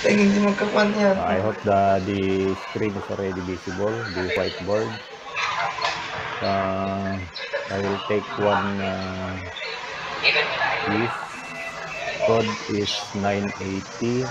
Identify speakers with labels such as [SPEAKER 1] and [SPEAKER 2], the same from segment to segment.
[SPEAKER 1] hindi magkapan yan.
[SPEAKER 2] I hope the screen is already visible, the whiteboard. I will take one piece. Code is 980.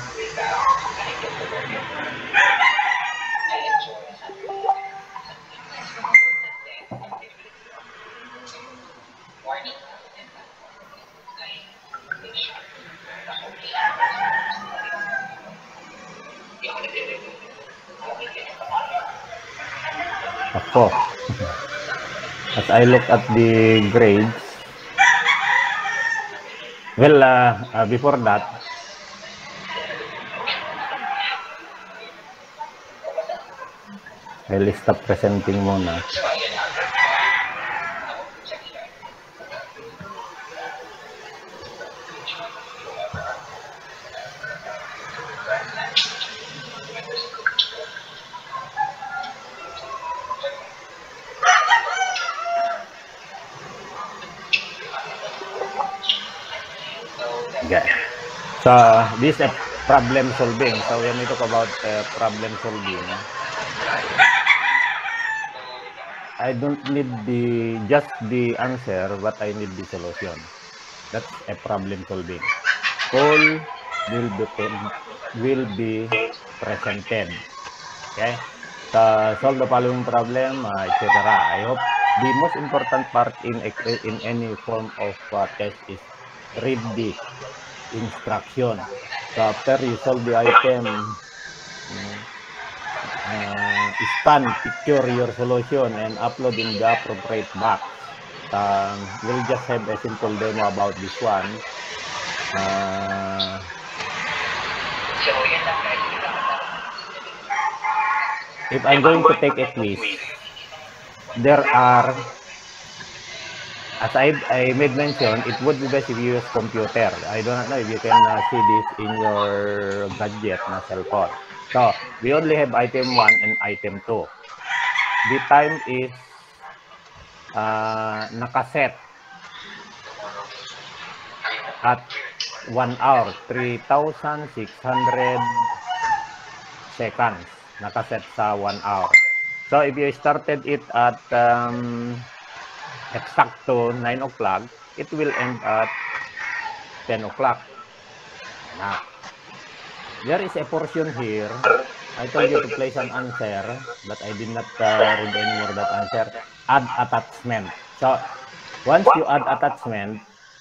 [SPEAKER 2] Ako. As I look at the grades, well, before that, I'll stop presenting muna. Okay. So this is a problem solving. So when we talk about problem solving, I don't need just the answer, but I need the solution. That's a problem solving. All will be presented. Okay. So solve the following problem, etc. I hope the most important part in any form of test is read the instruction. So after you solve the item, scan, picture your solution and upload in the appropriate box. We'll just have a simple demo about this one. If I'm going to take a quiz, there are, as I made mention, it would be best if you use computer. I do not know if you can see this in your gadget na cell phone. So we only have item 1 and item 2. The time is nakaset at 1 hour, 3,600 seconds. Nakaset sa 1 hour. So if you started it at exacto 9 o'clock, it will end at 10 o'clock. Now, there is a portion here. I told you to place an answer, but I did not read anymore that answer. Add attachment. So once you add attachment,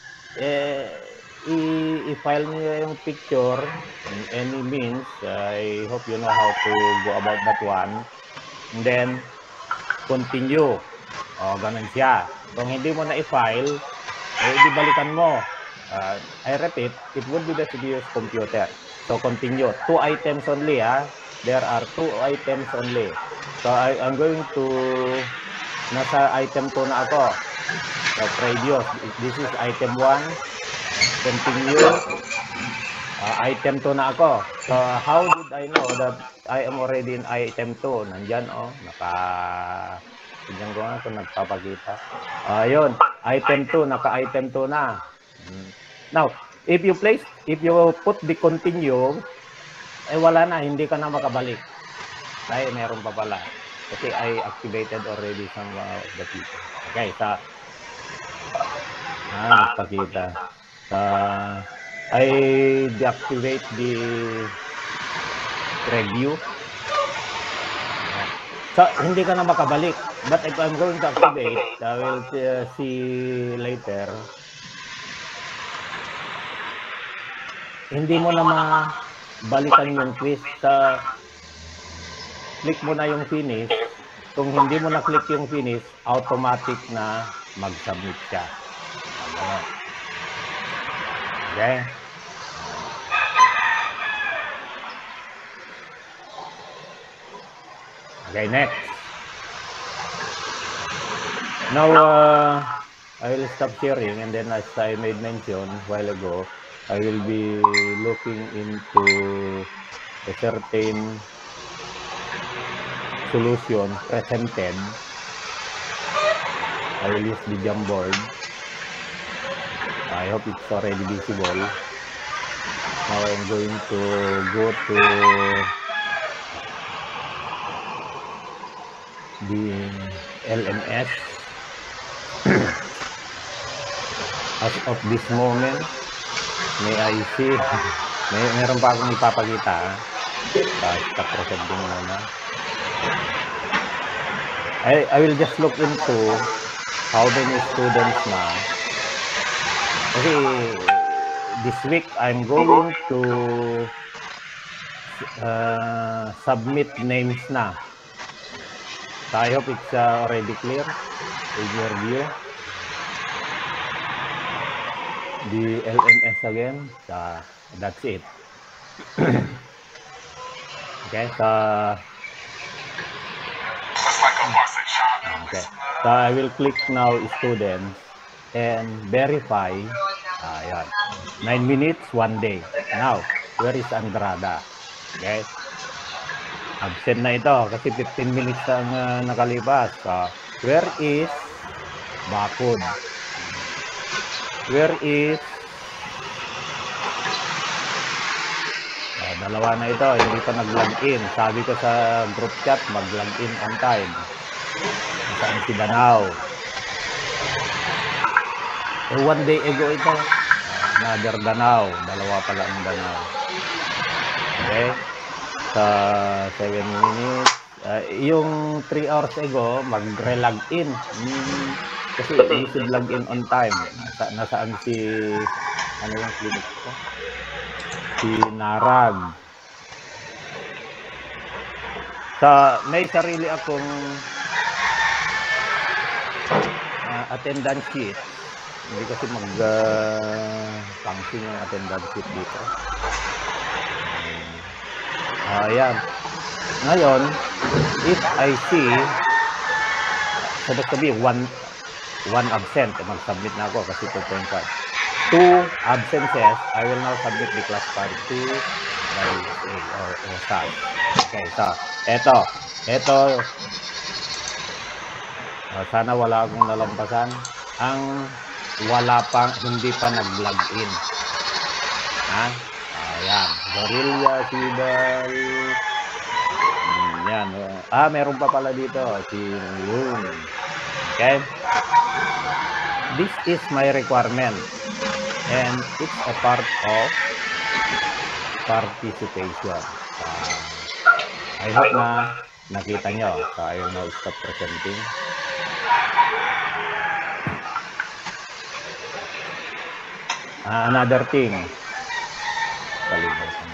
[SPEAKER 2] i-file niyo yung picture in any means. I hope you know how to go about that one. And then, continue. O, ganun siya. Kung hindi mo na i-file, ibalikan mo. I repeat, it would be best to use computer. So, continue. 2 items only, ha? There are 2 items only. So, I'm going to, nasa item 2 na ako. So, previous. This is item 1. Continue. Item 2 na ako. So, how did I know that I am already in item 2? Nandyan, oh. Tignan ko nga kung nagpapakita. Ayun. Item 2. Naka-item 2 na. Now, if you put the continue, wala na. Hindi ka na makabalik. Ay, meron pa pala. Kasi I activated already some of the people. Okay, sa nagpakita. I deactivate the preview. So, hindi ka na makabalik. But if I'm going to activate, I will see later. Hindi mo na mabalikan yung quiz. Click mo na yung finish. Kung hindi mo na click yung finish, automatic na mag-submit siya. Okay? Okay, next. Now, I will stop sharing, and then as I made mention a while ago, I will be looking into a certain solution presented. I will use the Jamboard. I hope it's already visible. Now I'm going to go to the LMS. As of this moment, may I see, meron pa akong ipapakita. Stop presenting muna. I will just look into how many students na. Kasi this week, I'm going to submit names na. So I hope it's already clear in your view. The LMS again. So that's it. Okay, so I will click now students and verify. Ayan. 9 minutes, 1 day. Now, where is Andrada? Okay. Absent na ito kasi 15 minutes ang nakalipas. Where is Bakod? Where is dalawa na ito, hindi pa nag-login. Sabi ko sa group chat, mag-login on time. Saan si Danao? 1 day ago ito. Another Danao. Dalawa pala ang Danao. Okay. Sa 7 minutes. Yung 3 hours ago, mag-re-login. Kasi you should log in on time. Nasaan si, ano yung clinic ko? Si Narag. May sarili akong attendance sheet. Hindi kasi mag-function yung attendance sheet dito. Ayan. Ngayon, if I see, sabi 1 absent, mag-submit na ako kasi 2.5. 2 absences, I will now submit the class part 2 by or SAS. Okay, so, eto, sana wala akong nalampasan. Ang hindi pa nag-login. Ayan, Gorilla, Sibal. Yan. Meron pa pala dito. Si Yun. Okay? This is my requirement. And it's a part of participation. I hope na nakita nyo. So, I will now stop presenting. Another thing. Kalimutan.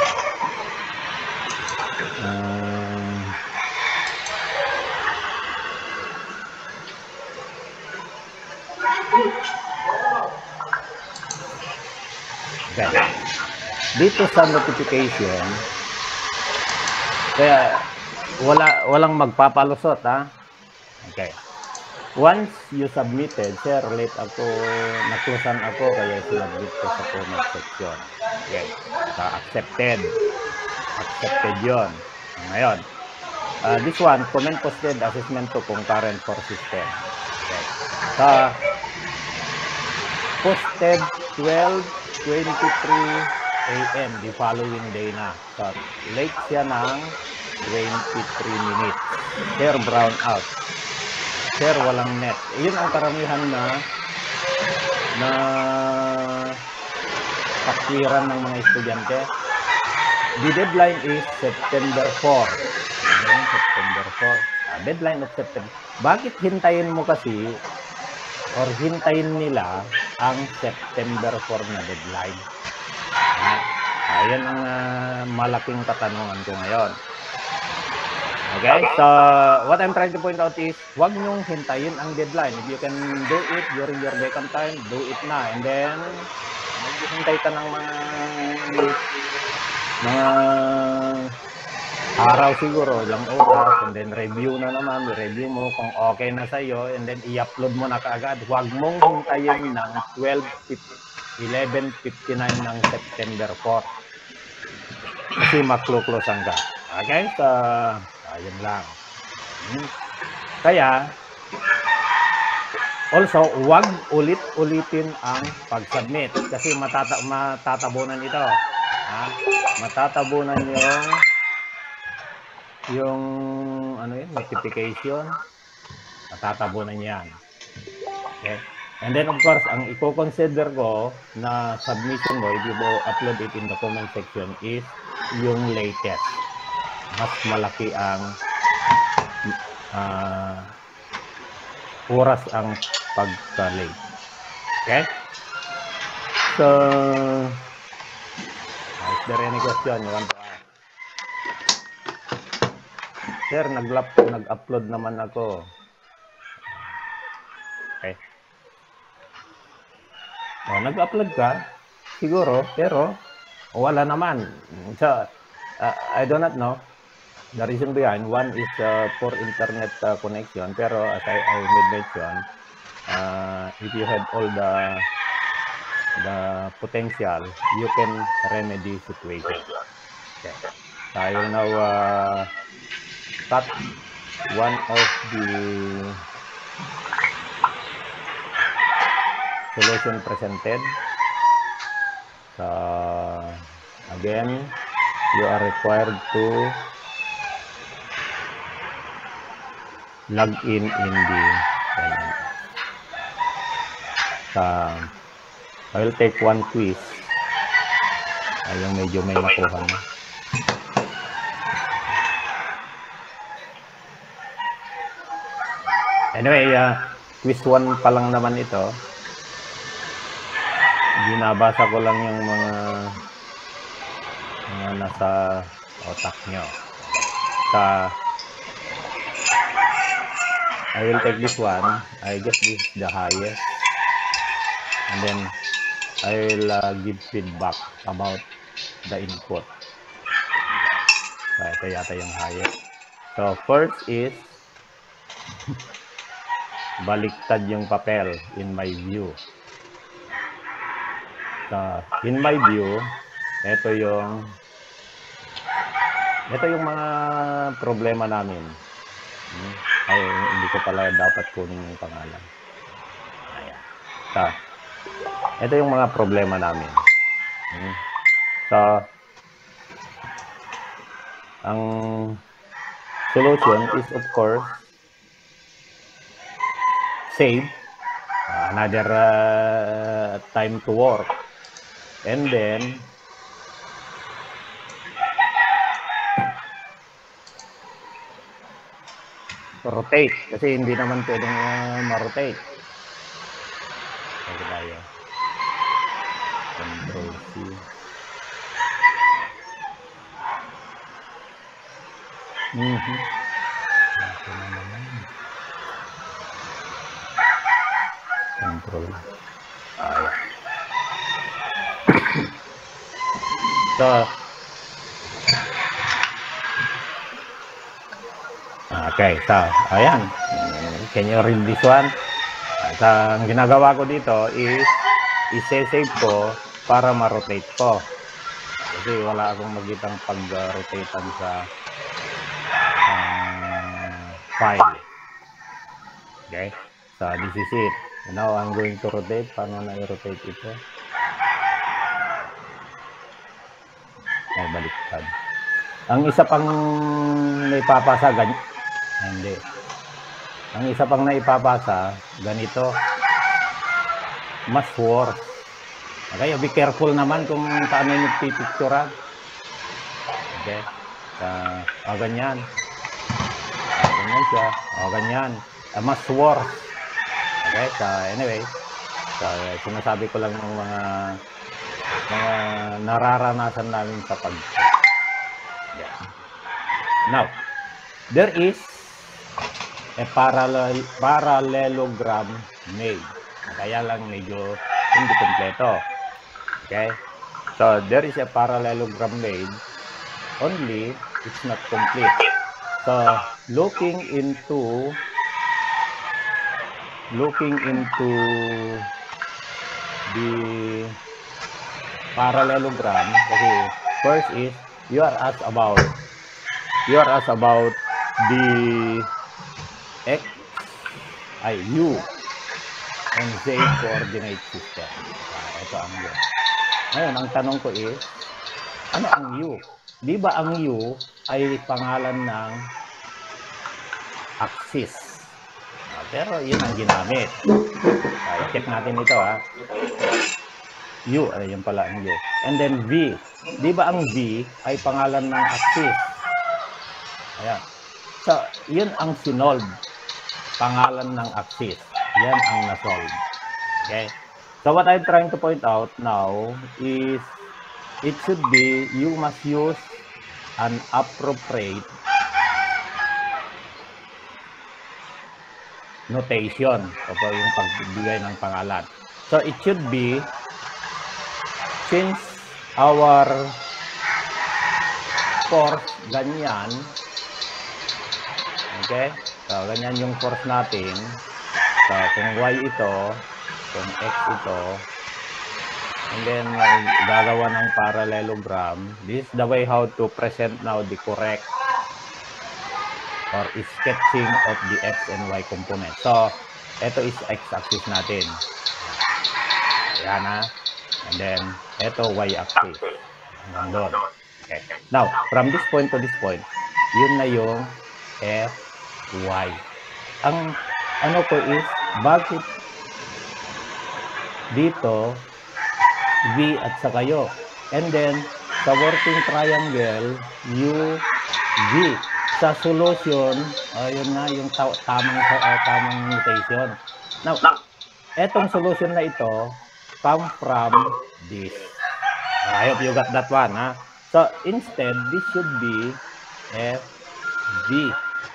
[SPEAKER 2] Okay. Dito sa notification, kaya walang magpapalusot, ha? Okay. Once you submitted, sir, late ako, naklusan ako, kaya sinabit ko sa comment section. Okay. Accepted. Accepted yon. Ngayon, this one, comment posted assessment to concurrent for system. Okay. Posted 12:23 AM the following day na. So, late siya ng 23 minutes. Sir, brown out. Sir, walang net. Yun ang karamihan na pakwiran ng mga estudyante. The deadline is September 4. September 4. Deadline of September. Bakit hintayin mo kasi or hintayin nila ang September 4 na deadline? Ayan ang malaking katanungan ko ngayon. Okay, so what I'm trying to point out is, huwag nyong hintayin ang deadline. If you can do it during your vacant time, do it na. And then, maghihintay ka ng mga araw siguro, ilang oras, and then review na naman, review mo kung okay na sa'yo, and then i-upload mo na kaagad. Huwag mong hintayin ng 11:59 ng September 4. Kasi maklo-closean ka. Okay, so ayun lang. Kaya, also, huwag ulit-ulitin ang pag-submit kasi matatabunan ito. matatabunan yung ano yun, notification, matatabunan yan. Okay? And then of course, ang i-consider ko na submission mo, if you upload it in the comment section, is yung latest. Mas malaki ang oras ang pagka-late. Okay? So, is there any question you want to ask? Sir, nag-upload naman ako. Okay. Nag-upload ka, siguro, pero wala naman. So, I do not know. The reason behind, one is for internet connection, pero as I made mention, if you had all the potential, you can remedy situation. Okay. So I will now cut one of the solution presented. So again, you are required to log in the I will take one quiz. Ayun, medyo may nakuha na. Anyway, quiz 1 pa lang naman ito. Binabasa ko lang yung mga nasa otak nyo. I will take this one. I guess this is the highest. And then I will give feedback about the input. So, ito yata yung highest. So, first is baliktad yung papel in my view. So, in my view, ito yung mga problema namin. Ay, hindi ko pala dapat kunin yung pangalan. Ayan. So, ito yung mga problema namin. So, ang solution is of course save another time to work, and then rotate kasi hindi naman pwedeng ma-rotate. Tayo. Control C. Control. So, okay, so, ayan. Can you read this one? So, ang ginagawa ko dito is i-save ko para ma-rotate ko. Kasi wala akong magitang pag-rotatean sa file. Okay? So, this is it. Now, I'm going to rotate. Paano na i-rotate ito? Ay, baliktad. Ang isa pang naipapasa, hindi. Ang isa pang naipapasa, ganito, mas worse. Okay, be careful naman kung paano yung pipicturean. Okay? Ganyan. Ganyan siya. Ganyan. Mas worse. Okay? So, anyway, sinasabi ko lang ng mga nararanasan namin sa pag. Yeah. Now, there is a parallelogram made. Kaya lang medyo hindi kompleto. Okay? So, there is a parallelogram made, only it's not complete. So, looking into the parallelogram, kasi first is you are asked about the x, u and z coordinate system. Ito ang yun. Ngayon, ang tanong ko is, Ano ang U? Di ba ang U ay pangalan ng axis? Pero yun ang ginamit. Check natin ito ha. U, ayun pala ang U. And then V. Di ba ang V ay pangalan ng axis? Ayan. So, yun ang sinolve. Pangalan ng axis. Yan ang nasolve. Okay? So, what I'm trying to point out now is it should be, you must use an appropriate notation o yung pagbigay ng pangalan. So, it should be, since our force, ganyan, okay? So, ganyan yung force natin. So, kung Y ito, kung X ito, and then, gagawa ng parallelogram. This is the way how to present now the correct or sketching of the X and Y component. So, ito is X-axis natin. Ayan ha. And then, ito Y-axis. Hanggang doon. Okay. Now, from this point to this point, yun na yung F, Y. Ang ano ko is, bakit dito, V at saka Y. And then, sa working triangle, U, V. Sa solution, yun na yung tamang notation. Now, etong solution na ito, come from this. I hope you got that one, ha? So, instead, this should be F, V.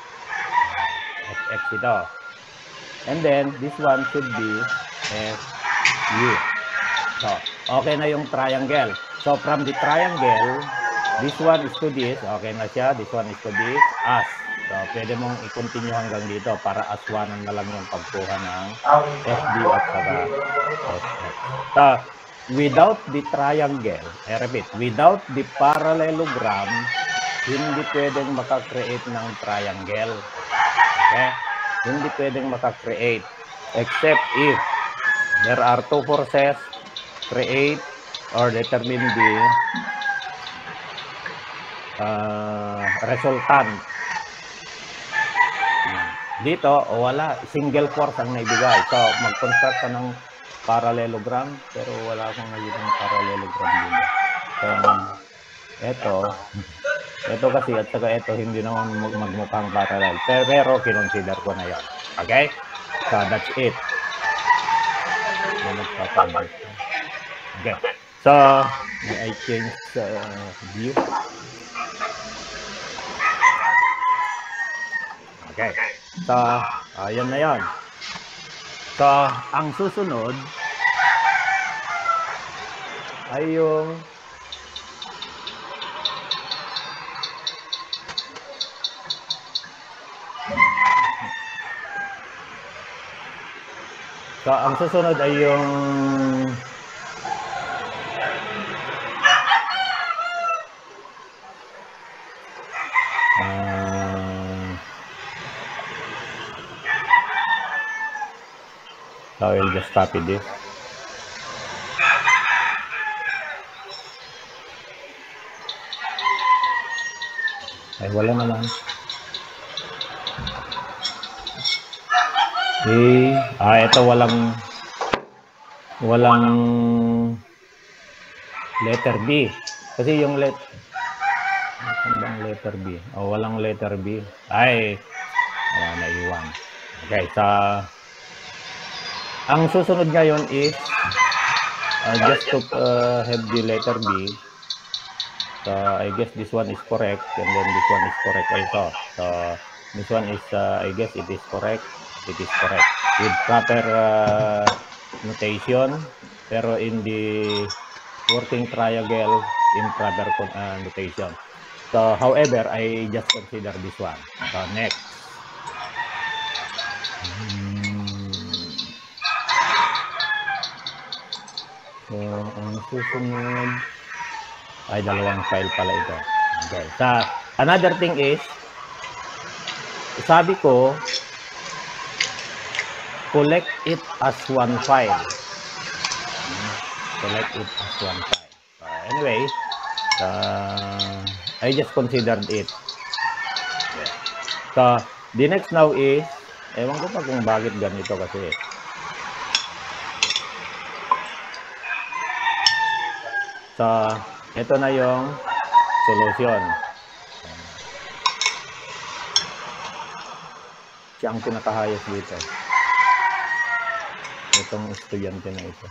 [SPEAKER 2] X ito. And then, this one should be F, U. So, okay na yung triangle. So, from the triangle, this one is to this. Okay na siya. This one is to this. As. So, pwede mong i-continue hanggang dito para aswanan na lang yung pagkuha ng FD at saka SF. So, without the triangle, I repeat, without the parallelogram, hindi pwedeng makakreate ng triangle. Okay? Hindi pwedeng makakreate. Except if there are two forces, create or determine the resultant. Dito, wala. Single force ang naibigay. So, mag-construct ka ng parallelogram, pero wala akong nagiging parallelogram dito. So, ito kasi at saka ito, hindi naman magmukhang parallel. Pero, kinonsider ko na yan. Okay? So, that's it. Okay. So, may I change view? Okay. So, yun na yun. So, ang susunod ay yung so I will just copy this. Ay, wala naman. Ito walang letter B. Kasi yung letter B. Walang letter B. Ay, naiwan. Okay, ang susunod ngayon is just to have the letter B. So, I guess this one is correct and then this one is correct also. So, this one is, I guess it is correct. It is correct. With proper notation, pero in the working triangle, improper notation. So, however, I just consider this one. So, next. So, ang susunod ay dalawang file pala ito. Okay. So, another thing is, sabi ko, collect it as one file. Collect it as one file. Anyway, I just considered it. So, the next now is, ewan ko pa kung bakit ganito kasi. So, ito na yung solution. Siya ang pinakahayos dito. Itong estudyante na ito.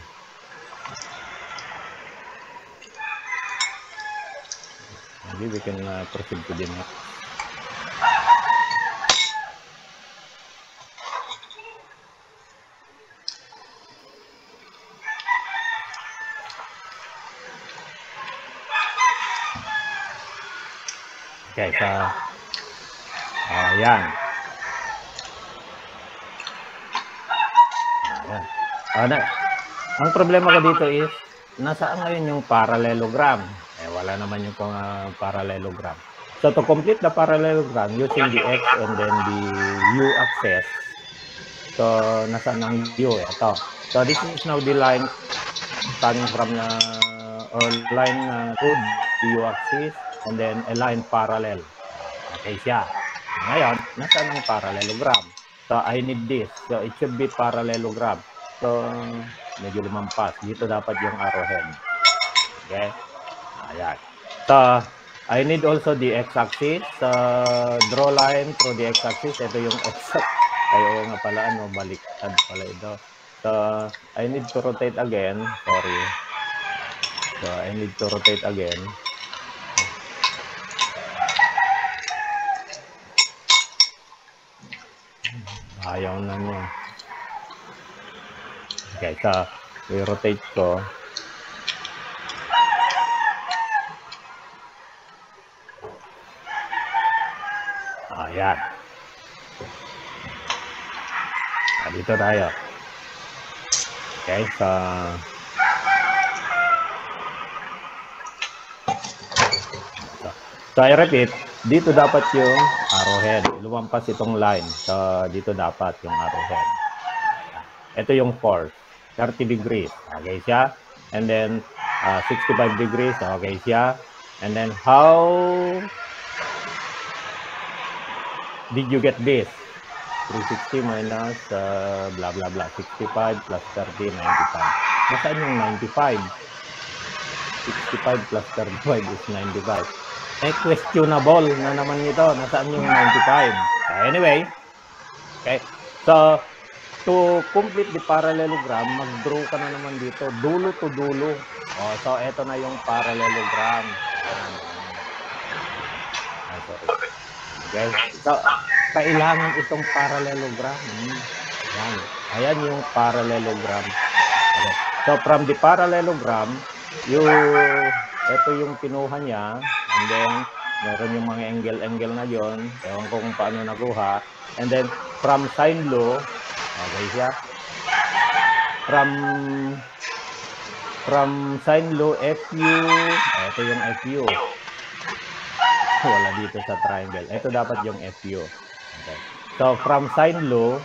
[SPEAKER 2] Maybe we can proceed to the next. Okay, so, yan. Ang problema ko dito is, nasaan ngayon yung parallelogram? Wala naman yung parallelogram. So, to complete the parallelogram using the x and then the u axis, so, nasaan ang u? Ito. So, this is now the line coming from line to the u axis and then a line parallel. Okay siya. Ngayon, nasaan ang parallelogram? So, I need this. So, it should be parallelogram. So, medyo lumampas. Dito dapat yung arrowhead. Okay? Ayan. So, I need also the x-axis. Draw line through the x-axis. Ito yung x. Ay, oo nga pala. Baliktad pala ito. So, I need to rotate again. Sorry. So, I need to rotate again. Ayaw na niya. Okay, so, i-rotate ko. Ayan. Dito tayo. Okay, so, I repeat, dito dapat yung arrowhead. Lumampas itong line. So, dito dapat yung arrowhead. Ito yung force. 30 degrees. Okay siya. And then, 65 degrees. Okay siya. And then, how did you get this? 360 minus blah, blah, blah. 65 plus 30, 95. Nasaan yung 95? 65 plus 35 is 95. Questionable na naman ito. Nasaan yung 95? Anyway, okay. So, to complete the parallelogram, mag-draw ka na naman dito. Dulo to dulo. So, eto na yung parallelogram. Sorry. Okay. So, kailangan itong parallelogram. Ayan yung parallelogram. Okay. So, from the parallelogram, ito yung kinuha niya. And then, meron yung mga angle-angle na yun. Ewan ko kung paano nakuha. And then, from sine law, okay siya. From sine law, FU. Ito yung FU. Wala dito sa triangle. Ito dapat yung FU. Okay. So, from sine law,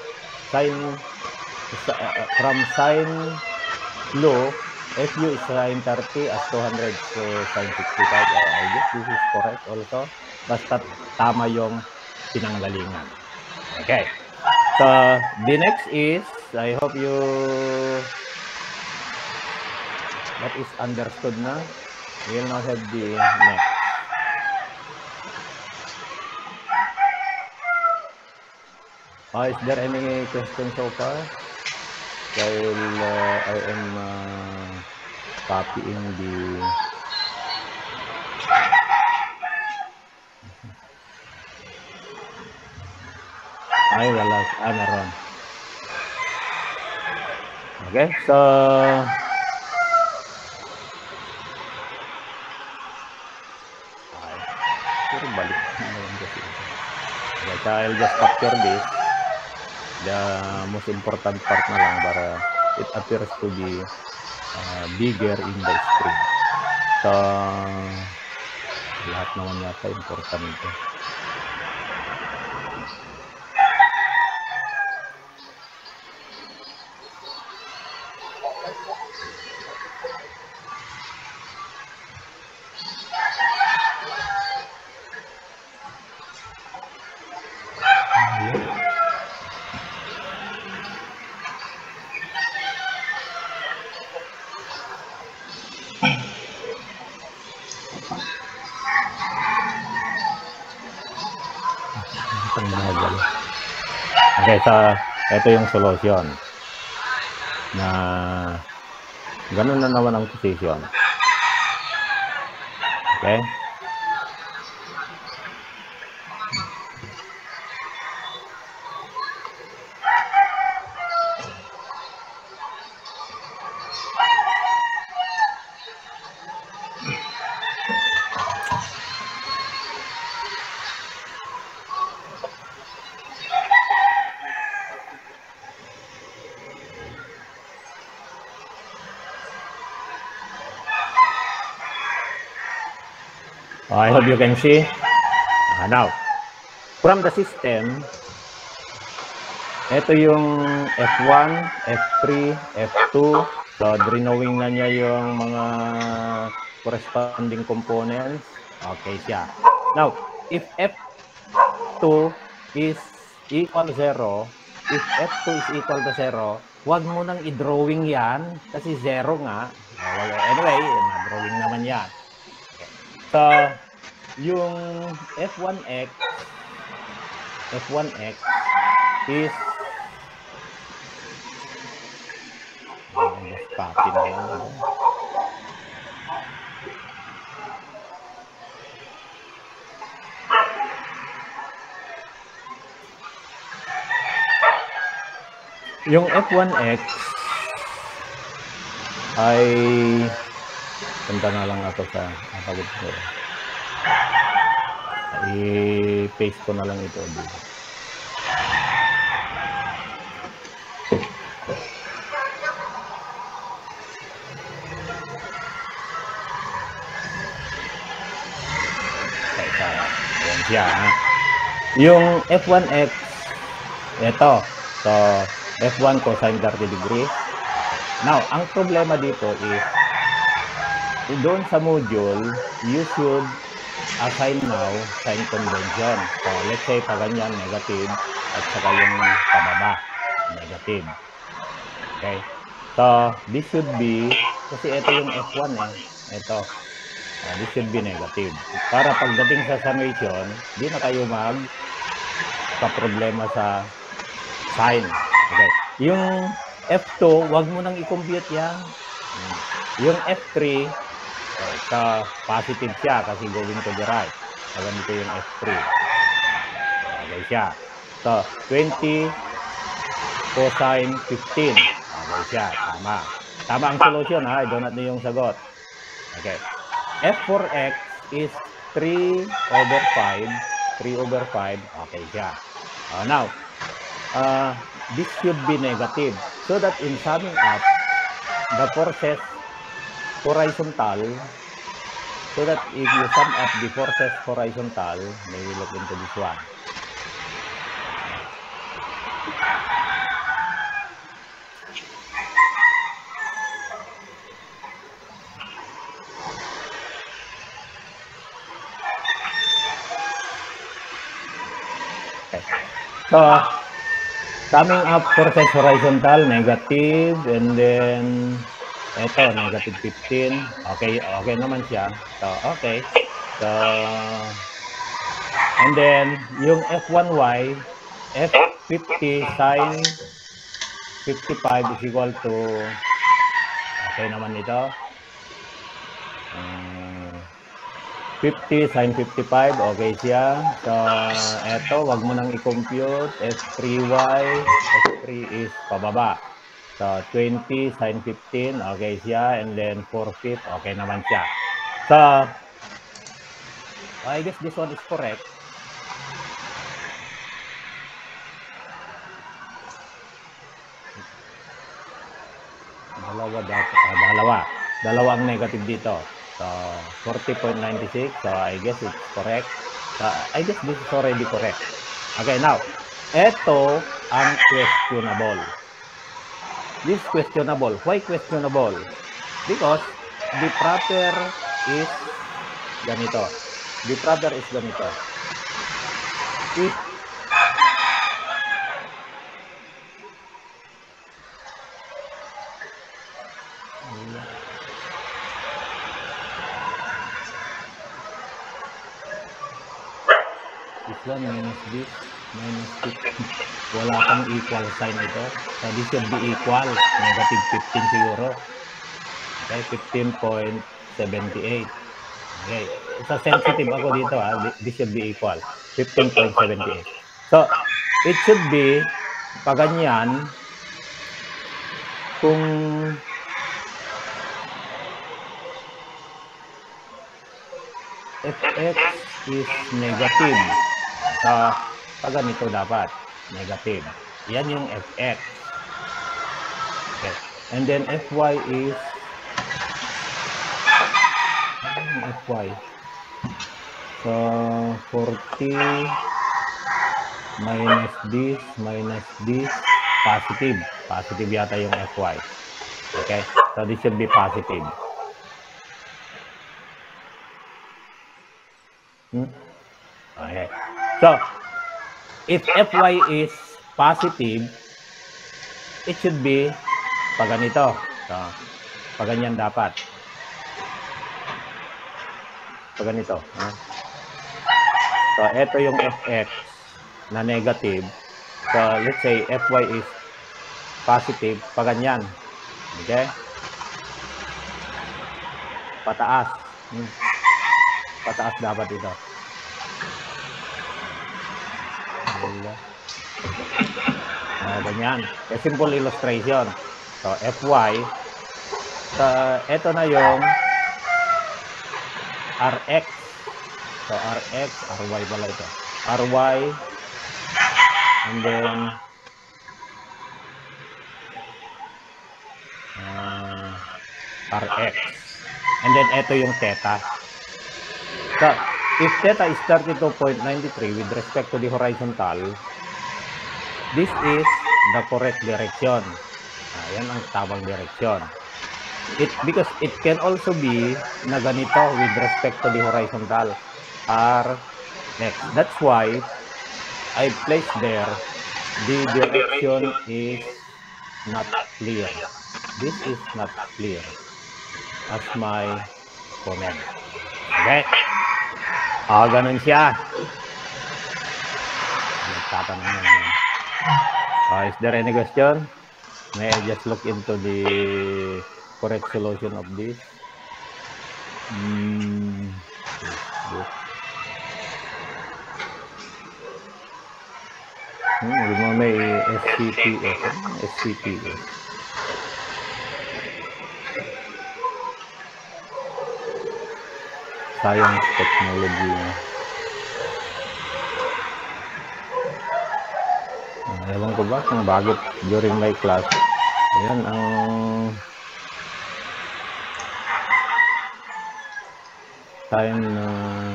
[SPEAKER 2] FU is sine 30 as 200 so sine 65. I guess this is correct also. Basta tama yung pinanggalingan. Okay. So, the next is, I hope that is understood na. We will now have the next. Is there any question so far? While I am copying the... Ay, wala. Meron. Okay, so... Pero balik. Okay, so I'll just capture this. The most important part na lang para it appears to be bigger in the screen. So, lahat naman yata important ito. Ang bagal. Okay, so ito yung solution na ganun na naman ang position. Okay? I hope you can see. Now, from the system, ito yung F1, F3, F2. So, drawing na niya yung mga corresponding components. Okay siya. Now, if F2 is equal 0, if F2 is equal to 0, huwag mo nang i-drawing yan kasi 0 nga. Anyway, na-drawing naman yan. So, yung F1x is just copy na lang. Yung F1x ay punta na lang ako sa akabot ko. I-paste ko na lang ito dito. Yan siya. Yung F1x, ito. So, F1 cosine 30 degrees. Now, ang problema dito is, doon sa module, you should assign now sign convention. So, let's say pa ganyan, negative, at saka yung pababa, negative. Okay? So, this should be, kasi ito yung F1 eh. Ito. This should be negative. Para pagdating sa summation, di na kayo magka-problema sa sign. Okay. Yung F2, wag mo nang i-compute yan. Yung F3, sa positive siya kasi going to the right. So, ganito yung F3. Okay siya. So, 20 cosine 15. Okay siya. Tama. Tama ang solution ha. I do not know yung sagot. Okay. F4x is 3 over 5. 3 over 5. Okay siya. Now, this should be negative. So that in summing up, the forces horizontal, so that if you sum up the forces horizontal, may we look into this one. Okay. So, summing up forces horizontal, negative, and then ito, negative 15. Okay, okay naman siya. So, okay. So, and then, yung F1y, F50 sine 55 is equal to, okay naman ito. 50 sine 55, okay siya. So, eto, wag mo nang i-compute. F3y, F3 is pababa. So, 20 sine 15, okay siya. And then, 4/5, okay naman siya. So, I guess this one is correct. Dalawa ang negative dito. So, 40.96. So, I guess it's correct. So, I guess this is already correct. Okay, now, ito ang questionable. This is questionable. Why questionable? Because the proper is ganito. The proper is ganito. If this one minus this, minus 15. Wala pang equal sign ito. So this should be equal. Negative 15 siguro. Okay, 15.78. Okay, so sensitive ako dito ha. This should be equal. 15.78. So, it should be, pag ganyan, kung fx is negative, so, pag ganito dapat, negative. Yan yung fx. Okay. And then fy is fy. So, 40 minus this, positive. Positive yata yung fy. Okay? So, this should be positive. Okay. So, if fy is positive, it should be pag ganito. So, pag ganyan dapat. Pag ganito. So, ito yung fx na negative. So, let's say fy is positive pag ganyan. Okay? Pataas. Pataas dapat ito. Ganyan. A simple illustration. So, fy. So, ito na yung rx. So, rx, ry pala ito. Ry. And then, rx. And then, ito yung theta. So, if theta is 32.93 with respect to the horizontal, this is the correct direction. Yan ang tamang direction. Because it can also be na ganito with respect to the horizontal. Next. That's why I placed there the direction is not clear. This is not clear as my comment. Okay? Ganun siya. Nagtatanong naman. Is there any question? May I just look into the correct solution of this? May SCPS. SCPS. Science Technology. Ewan ko ba kung bakit during my class, ayan ang time na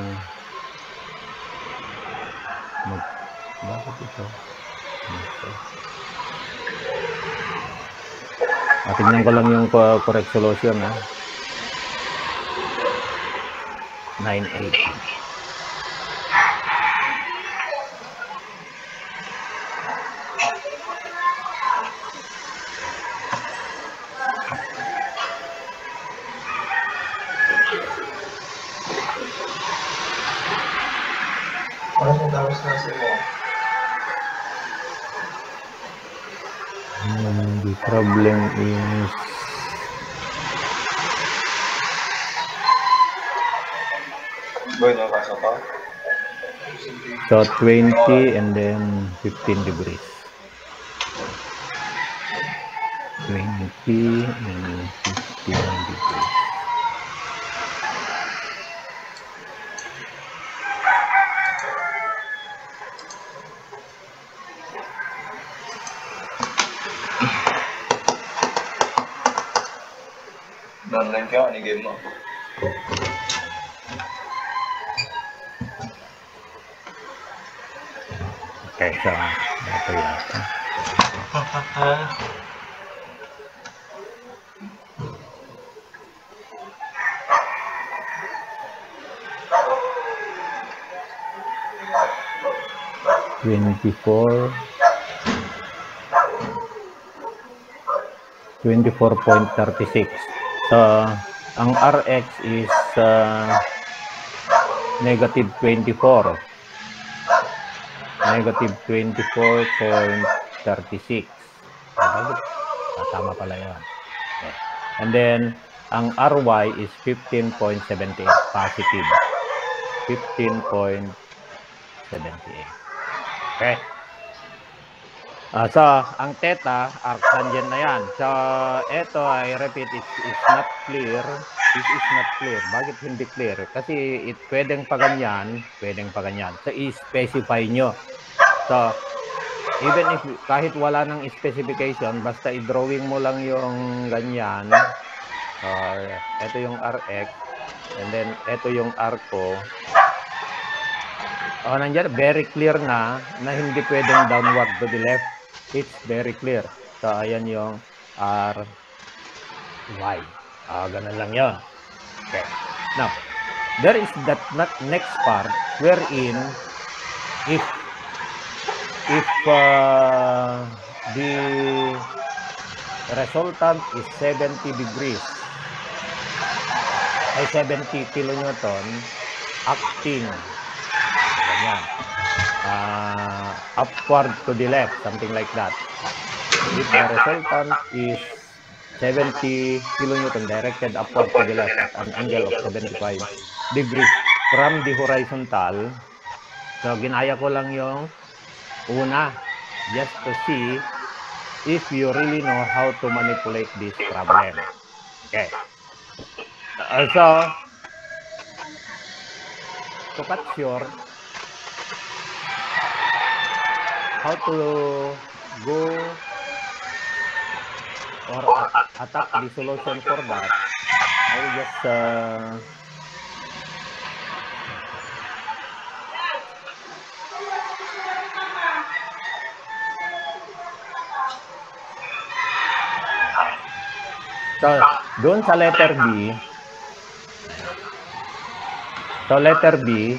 [SPEAKER 2] bakit ito? Tingnan ko lang yung correct solution ha. 980. The problem is so 20 and then 15 degrees. 20 and 15 degrees.
[SPEAKER 1] Online ka, ano game mo?
[SPEAKER 2] Okay, so ito yata. $24.36. So, ang RX is negative 24. negative 24.36. Tama pala yun. Okay. And then, ang RY is 15.78, positive. 15.78. Okay. So, ang theta, arctangent na yan. So, ito, I repeat, it's not clear. This is not clear. Bakit hindi clear? Kasi pwedeng pa ganyan, pwedeng pa ganyan. So, i-specify nyo. So, even if kahit wala ng specification, basta i-drawing mo lang yung ganyan. Ito yung Rx, and then ito yung Rco. Nandiyan, very clear na hindi pwedeng downward to the left. It's very clear. So, ayan yung Ry. Ganun lang yun. Okay. Now, there is that next part wherein if the resultant is 70 degrees, ay 70 kilonewton acting ganyan, upward to the left, something like that. If the resultant is 70 kilonewton directed upward to the left at an angle of 75 degrees from the horizontal. So, ginaya ko lang yung una, just to see if you really know how to manipulate this problem. Okay. So, to cut short, how to go or attack the solution for that, I will just so, doon sa letter B, so letter B,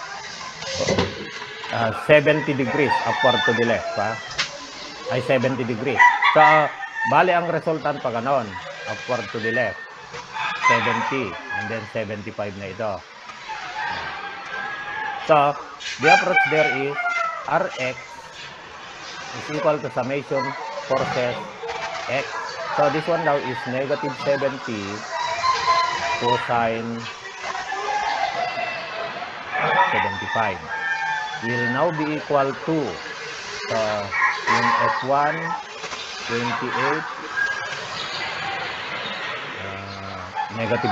[SPEAKER 2] 70 degrees upward to the left, ay 70 degrees. So, bali ang resultant pa ganon, upward to the left, 70, and then 75 na ito. So, the approach there is Rx is equal to summation forces X. So, this one now is negative 70 cosine 75 will now be equal to yung F1 28 negative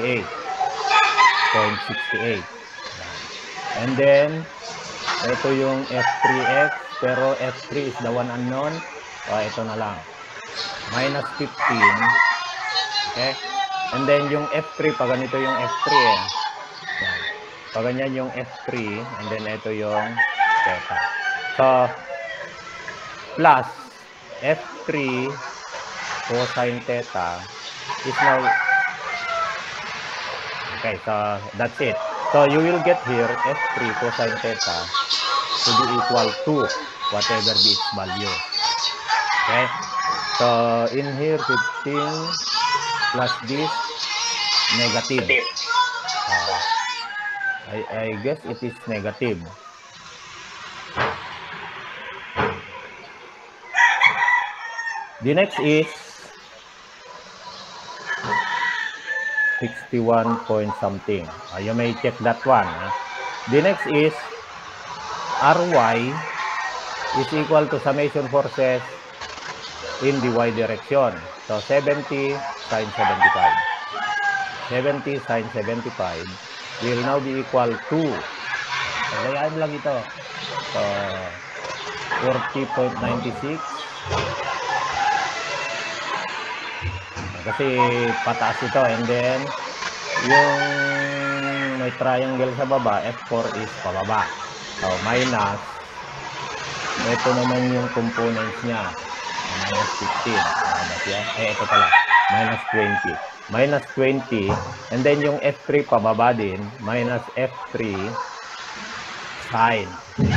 [SPEAKER 2] 28.68, and then ito yung F3X, pero F3 is the one unknown, ito na lang minus 15. Okay, and then yung F3, pag ganito yung F3 pag ganyan yung F3, and then ito yung theta. So, plus F3 cosine theta is now, okay, so that's it. So, you will get here F3 cosine theta to be equal to whatever be its value. Okay, so in here 15 plus this negative. I guess it is negative. The next is 61 point something. You may check that one. The next is Ry is equal to summation forces in the y direction. So 70 sine 75. 70 sine 75 will now be equal to, kayaan lang ito, 40.96, kasi pataas ito, and then yung may triangle sa baba, F4 is pababa. So minus, ito naman yung components niya, minus 15, ito pala, minus 20. Minus 20, and then yung F3 pababa din, minus F3 sine.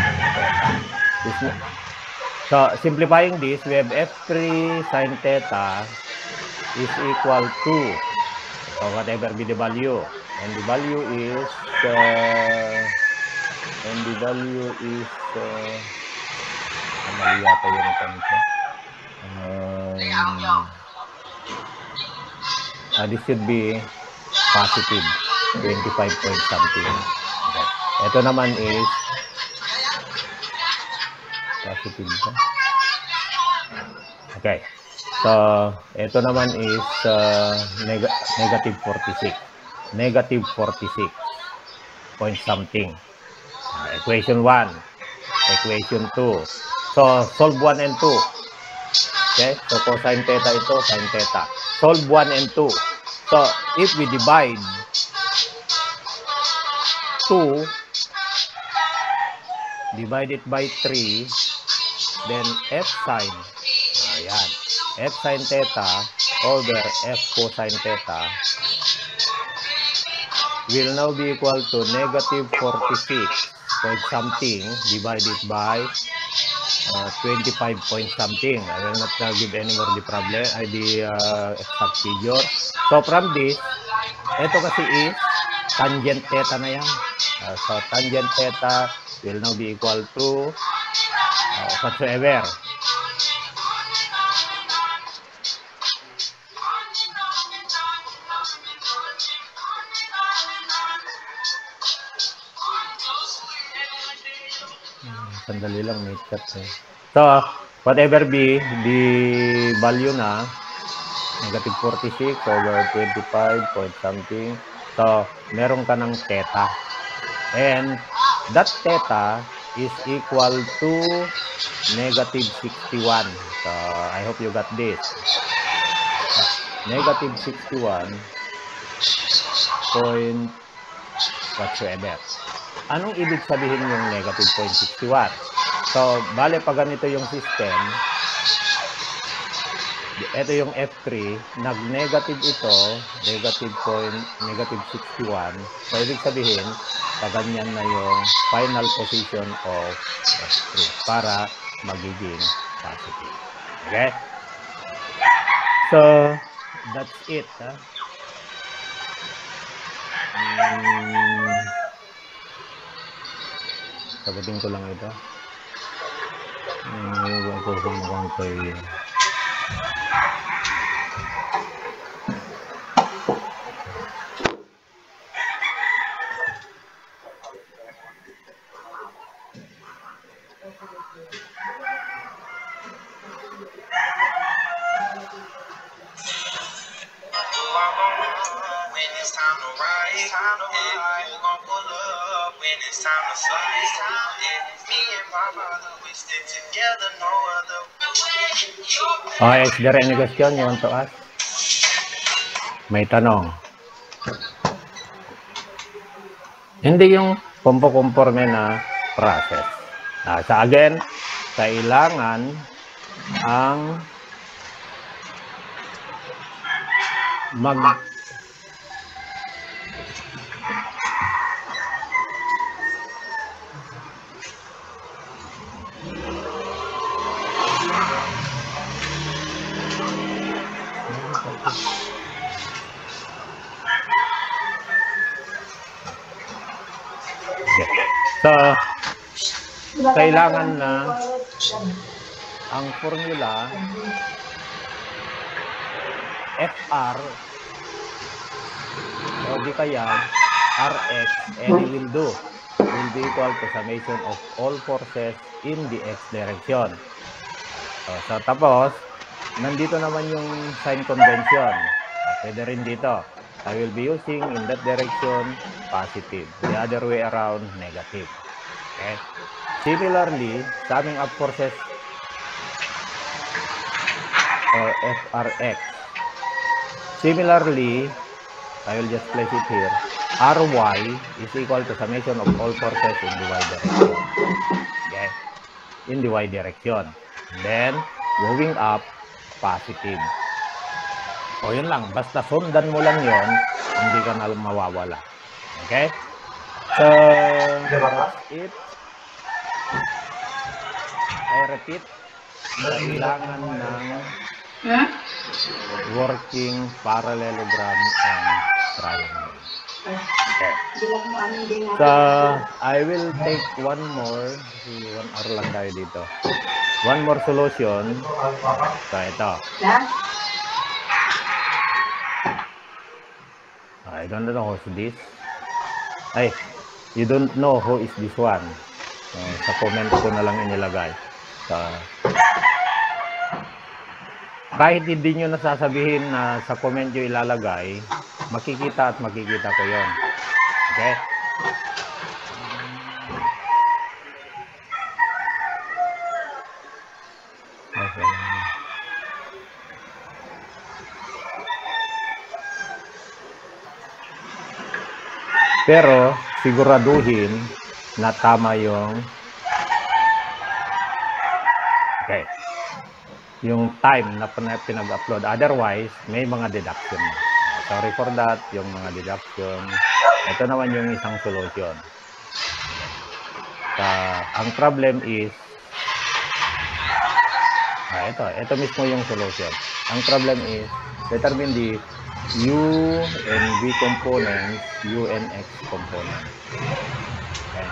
[SPEAKER 2] So, simplifying this, we have F3 sine theta is equal to, so whatever be the value, and the value is 40.96 value is mali yata yung kanito. This should be positive 25 point something. Okay. Ito naman is positive ba? Okay. So, ito naman is negative 46. Negative 46 point something. Equation 1. Equation 2. So, solve 1 and 2. Okay? So, cosine theta ito, sin theta. Solve 1 and 2. So, if we divide 2 divided by 3, then f sine, ayan, f sine theta over f cosine theta will now be equal to negative 46 point something divided by 25 point something. I will not give any more the problem, the exact figure. So from this, ito kasi is tangent theta na yan. So tangent theta will now be equal to whatsoever. Sandali lang, may chat eh. So, whatever be the value na, negative 46 over 25 point something. So, meron ka ng theta. And that theta is equal to negative 61. So, I hope you got this. Negative 61 point whatsoever. Anong ibig sabihin yung negative 0.61? So, bale pag ganito yung system, ito yung F3, nag-negative ito, negative 61. So, ibig sabihin, pag ganyan na yung final position of F3 para magiging positive. Okay? So, that's it. Sagutin ko lang ito. Okay, is there any question you want to ask? May tanong. Hindi yung kumpo-conforme na process. So again, kailangan ang So, kailangan na ang formula FR o di kaya RX, any will do, will be equal to summation of all forces in the X direction. So tapos, nandito naman yung sign convention. Pwede rin dito. I will be using in that direction positive. The other way around, negative. Okay? Similarly, summing up forces or FRX. Similarly, I will just place it here. RY is equal to summation of all forces in the Y direction. Okay? In the Y direction. And then, moving up, positive. O yun lang, basta sundan mo lang yon, hindi ka na mawawala. Okay? So, that's it. I repeat, kailangan ng working parallelogram and triangle. Okay. So, I will take one more. 1 hour lang tayo dito. One more solution. So, ito. I don't know who's this. Ay, you don't know who is this one. Sa comment ko na lang inilagay. So, kahit hindi nyo nasasabihin na sa comment nyo ilalagay, makikita at makikita ko yon. Okay? Okay. Pero, siguraduhin na tama yung yung time na pinag-upload. Otherwise, may mga deduction. Sorry for that, yung mga deduction. Ito naman yung isang solution. Ang problem is, ito mismo yung solution. Ang problem is, determine the U and V components, U and X components. Okay.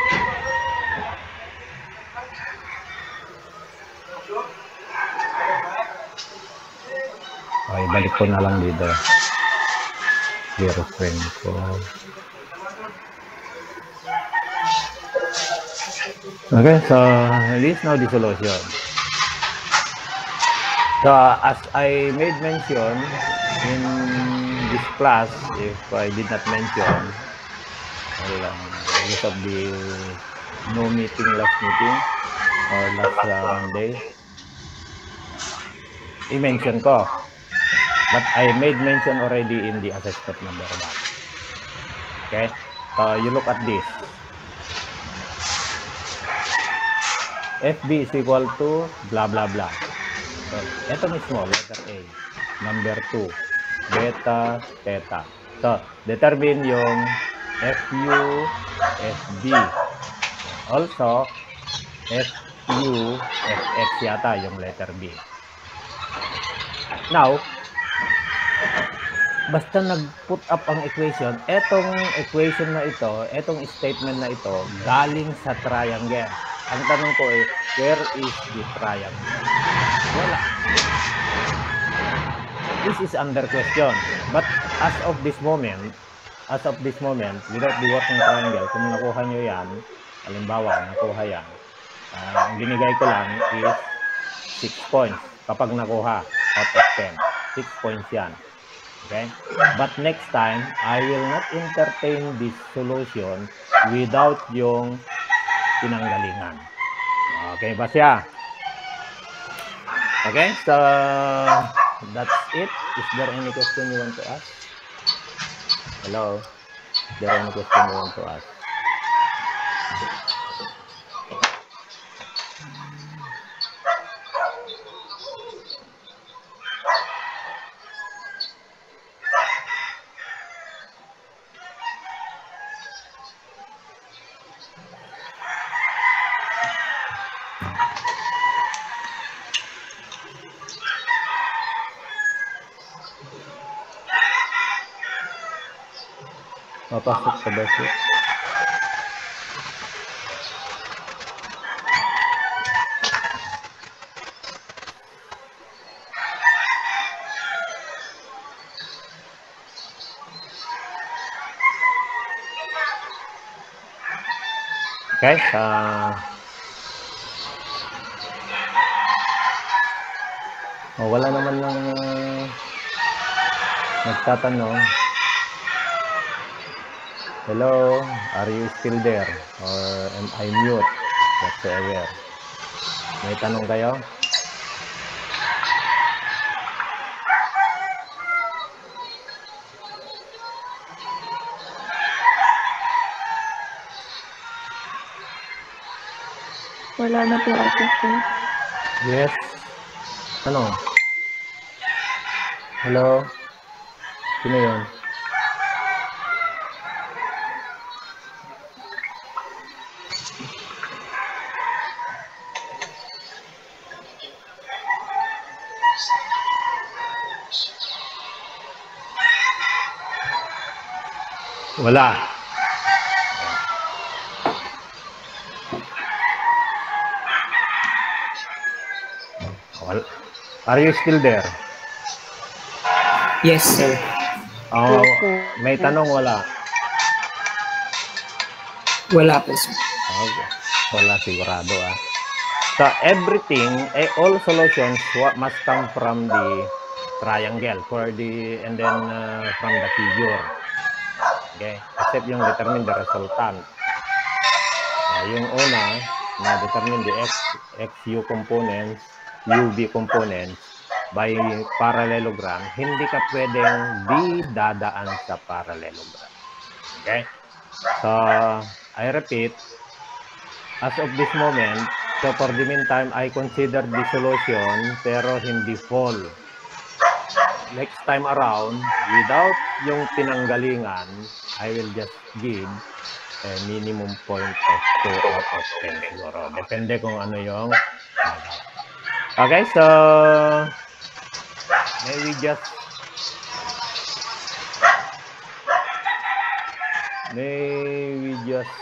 [SPEAKER 2] Okay, balik ko na lang dito. Zero frame ko. Okay, so this is now the solution. So as I made mention in this class, if I did not mention, because of the no meeting last meeting or last Monday, i-mention ko. But I made mention already in the assessment number 1. Okay, so you look at this. FB is equal to blah blah blah. So, ito mismo, letter A. Number 2, beta, theta. So, determine yung FU, FB. Also, FU, FX yata yung letter B. Now, basta nag-put up ang equation, etong equation na ito, etong statement na ito, galing sa triangle. Ang tanong ko ay, where is the triangle? Wala. This is under question. But as of this moment, without the working triangle, kung nakuha nyo yan, halimbawa, nakuha yan, ang binigay ko lang is 6 points kapag nakuha out of 10. 6 points yan. Okay? But next time, I will not entertain this solution without yung pinanggalingan. Okay ba siya? Okay, so that's it. Is there any question you want to ask? Hello? Is there any question you want to ask? Papasok sa basic. Okay, wala naman lang nagtatanong. Hello, are you still there? Or am I mute? Whatsoever. May tanong kayo?
[SPEAKER 3] Wala na po ako, sir.
[SPEAKER 2] Yes. Ano? Hello? Sino yun? Wala. Wala. Are you still there?
[SPEAKER 4] Yes, sir.
[SPEAKER 2] Oh, may tanong wala.
[SPEAKER 4] Wala po, sir.
[SPEAKER 2] Okay. Wala sigurado ah. So everything, all solutions must come from the triangle and then from the figure. Okay, except yung determine the resultant. Yung una na determine the XU components, UV components by parallelogram, hindi ka pwedeng dadaan sa parallelogram. Okay? So, I repeat, as of this moment, so for the meantime, I consider the solution pero hindi full. Next time around, without yung pinanggalingan, I will just give a minimum point of 2 out of 10 siguro. Depende kung ano yung nagawa. Okay, so may we just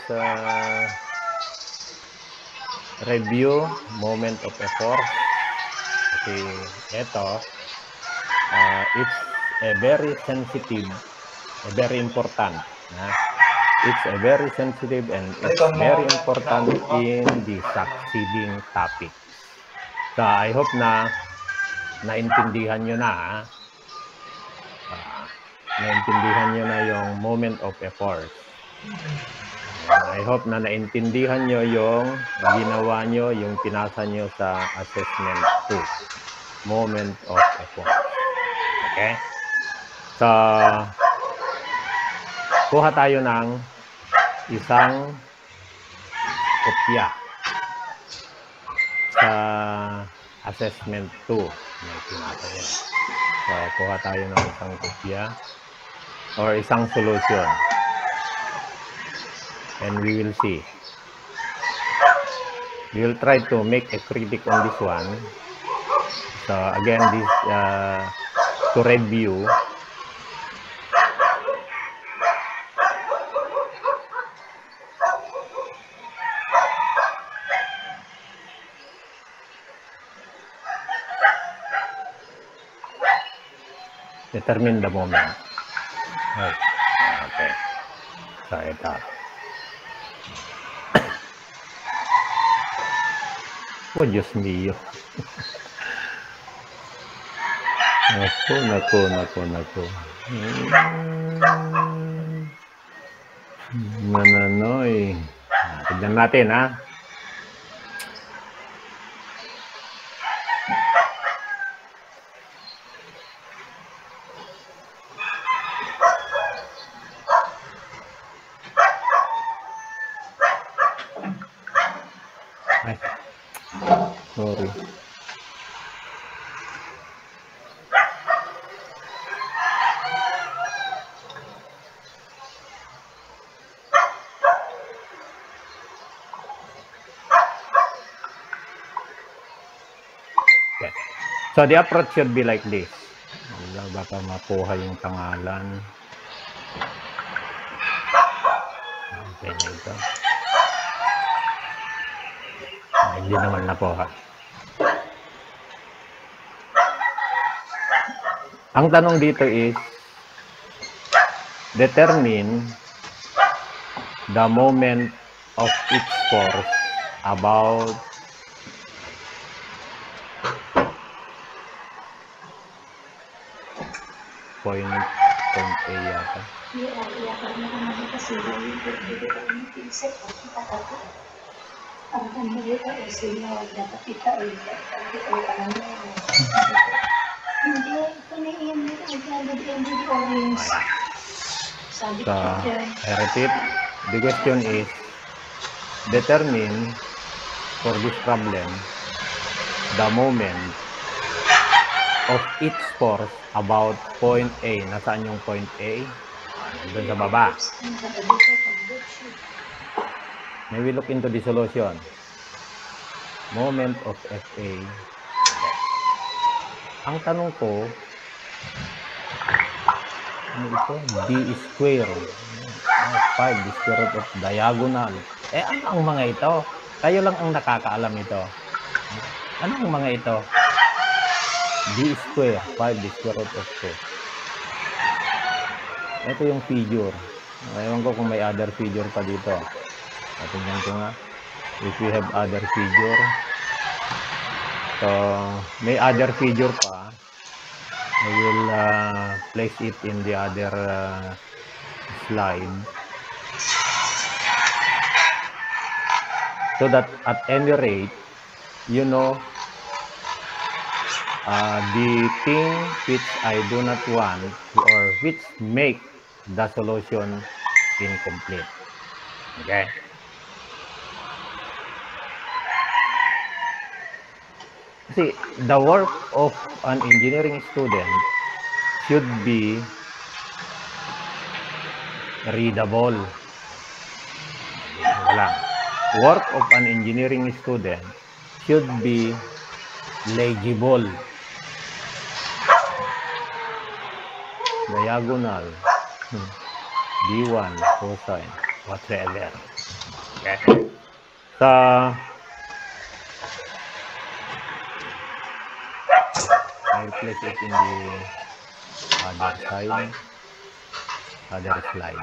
[SPEAKER 2] review moment of effort. Kasi ito, it's a very sensitive, very important. It's a very sensitive and it's very important in the succeeding topic. So I hope na naintindihan nyo na. Naintindihan nyo na yung moment of effort. I hope na naintindihan nyo yung ginawa nyo, yung pinasa nyo sa assessment 2. Moment of effort. Okay? So, kuha tayo ng isang kopya sa assessment 2. May pinasa nyo. So, kuha tayo ng isang kopya or isang solution. And we will see. We will try to make a critic on this one. So again, this to review. Determine the moment. Okay. So ito. Oh, Diyos mío. Naku. Mananoy. Tignan natin, ha? Ay. Sorry. Okay. So the approach should be like this. Baka makuha yung pangalan. Okay, ito. Hindi naman nakuha. Ang tanong dito is, determine the moment of each force about point A yata. So, I repeat, the question is, determine for this problem the moment of each force about point A. Nasaan yung point A? Doon sa baba. May we look into the solution. Moment of FA. Ang tanong ko, ano ito? D square. 5, the square root of diagonal. Ano ang mga ito? Kayo lang ang nakakaalam ito. Ano ang mga ito? D square, 5, the square root of 2. Ito yung figure. Ewan ko kung may other figure pa dito. Tingnan ko nga. If we have other figure. So, may other figure pa. I will place it in the other slide. So that at any rate, you know, the thing which I do not want or which make the solution incomplete. Okay? See, the work of an engineering student should be readable. Wala. Work of an engineering student should be legible. Diagonal. D1, cosine, whatever. Okay. So, I'll place it in the other side, other slide.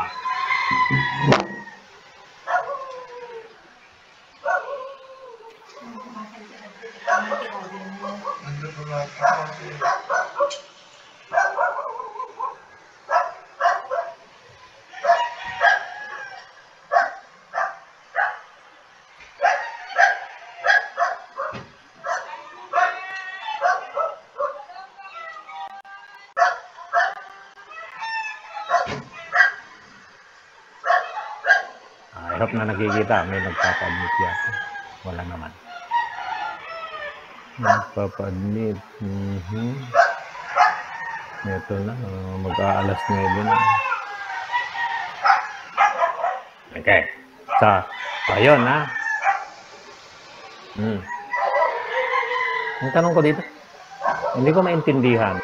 [SPEAKER 2] I hope na nakikita. May nagpapa-admit yata. Wala naman. Nagpapa-admit. Ito na. Mag-aalas 9 na. Okay. So, ayun ha. Ang tanong ko dito, hindi ko maintindihan.